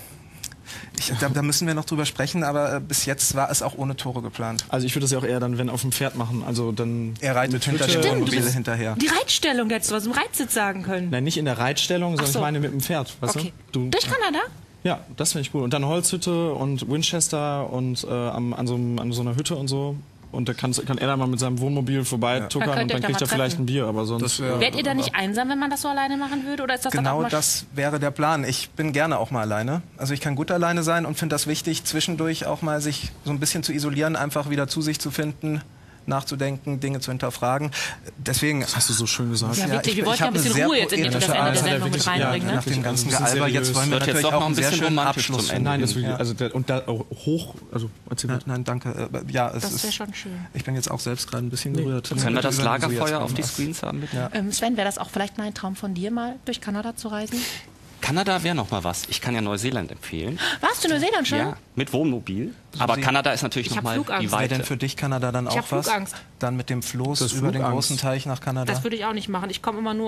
Da müssen wir noch drüber sprechen, aber bis jetzt war es auch ohne Tore geplant. Also ich würde das ja auch eher dann, wenn auf dem Pferd machen. Also dann. Er reitet hinter Hütte. dem Stimmt, Wohnmobil du bist- hinterher. Die Reitstellung hättest du was im Reitsitz sagen können. Nein, nicht in der Reitstellung, sondern Ach so. ich meine mit dem Pferd. Weißt Okay. du? Durch Kanada? Ja, das finde ich cool. Und dann Holzhütte und Winchester und an so einer Hütte und so. Und da kann er dann mal mit seinem Wohnmobil vorbeituckern Dann könnt und ihr dann euch da kriegt mal er vielleicht treffen. ein Bier, aber sonst. Wärt ihr da nicht einsam, wenn man das so alleine machen würde? Oder ist das dann auch Genau mal das wäre der Plan. Ich bin gerne auch mal alleine. Also ich kann gut alleine sein und finde das wichtig, zwischendurch auch mal sich so ein bisschen zu isolieren, einfach wieder zu sich zu finden, nachzudenken, Dinge zu hinterfragen. Deswegen, Das hast du so schön gesagt. Ja, wirklich. Wir ich wollten ja ein hab eine bisschen sehr Ruhe jetzt in das poetische Ende der Art. hat er Sendung mit wirklich- reinbringen. ja, Ne? nach dem ganzen Ein bisschen Gealber, jetzt seriös. wollen wir Wird jetzt natürlich doch auch noch einen ein sehr bisschen schönen romantisch Abschluss zum Ende. Nein, das ist wirklich, Ja. also und da auch hoch, also erzähl Nein, mal. nein, danke. Ja, es Das wäre ist, schon schön. ich bin jetzt auch selbst gerade ein bisschen gerührt. Können wir das Über den Lagerfeuer Suezkanal. auf die Screens haben, bitte? Sven, wäre das auch vielleicht mal ein Traum von dir, mal durch Kanada zu reisen? Kanada wäre noch mal was. Ich kann ja Neuseeland empfehlen. Warst du in Neuseeland schon? Ja, mit Wohnmobil. Aber Kanada ist natürlich Ich noch hab mal Flugangst. die Wäre Weite. denn für dich Kanada dann Ich auch hab was? Flugangst. Dann mit dem Floß Das ist über den Flugangst. großen Teich nach Kanada? Das würde ich auch nicht machen. Ich komme immer nur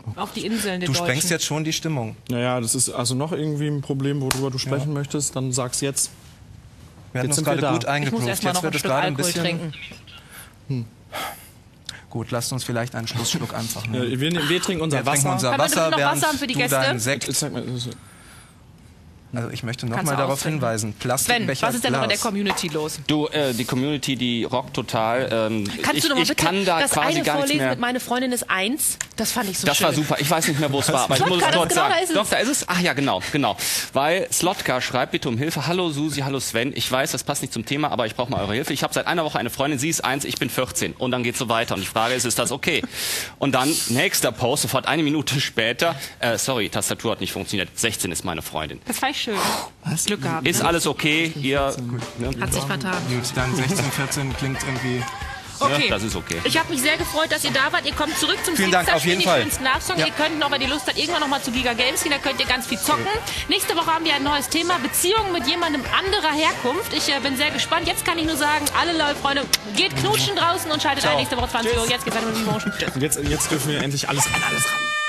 auf die Inseln der Du Deutschen. sprengst jetzt schon die Stimmung. Naja, das ist also noch irgendwie ein Problem, worüber du sprechen möchtest, dann sag's jetzt. Wir hatten Jetzt uns sind wir gerade da. gut Ich muss eingegroovt. erst mal Jetzt noch ein wird es Stück gerade ein Alkohol bisschen... trinken. Gut, lasst uns vielleicht einen Schlussschluck einfach Ja, nehmen. wir trinken unser Wir trinken Wasser. unser Kann man Wasser, noch während Wasser haben für die du Gäste? deinen Sekt... Sag mal, Also ich möchte Kannst nochmal du darauf austrinken. hinweisen. Sven, Plastikbecher, was ist denn noch in der Glas. Community los? Du, die Community, die rockt total. Kannst du noch mal ich bitte kann da das quasi eine gar nicht vorlesen mehr. mit meine Freundin ist 1? Das fand ich so Das schön. war super. Ich weiß nicht mehr, wo es war, aber ich muss es Slotka, dort genau, sagen. da ist es. Doch, da ist es. Ach ja, genau. Weil Slotka schreibt bitte um Hilfe. Hallo Susi, hallo Sven. Ich weiß, das passt nicht zum Thema, aber ich brauche mal eure Hilfe. Ich habe seit einer Woche eine Freundin, sie ist 1, ich bin 14. Und dann geht's so weiter. Und die Frage ist das okay? Und dann, nächster Post, sofort eine Minute später. Sorry, Tastatur hat nicht funktioniert. 16 ist meine Freundin. Das fand ich schön. Glück gehabt. Ist ne? alles okay? Ihr, ne? Hat sich vertan. Gut, dann 16, 14 klingt irgendwie... Okay. Das ist okay. Ich habe mich sehr gefreut, dass ihr da wart. Ihr kommt zurück zum Vielen Dank, auf jeden Fall. Die schönsten Love-Songs. Ihr könnt noch, wenn ihr Lust habt, irgendwann noch mal zu Giga Games gehen. Da könnt ihr ganz viel zocken. Nächste Woche haben wir ein neues Thema. Beziehungen mit jemandem anderer Herkunft. Ich bin sehr gespannt. Jetzt kann ich nur sagen, alle Leute, Freunde, geht knutschen draußen und schaltet ein nächste Woche 20 Uhr. Jetzt geht's weiter mit dem Motion. Tschüss. Und jetzt dürfen wir endlich alles ran.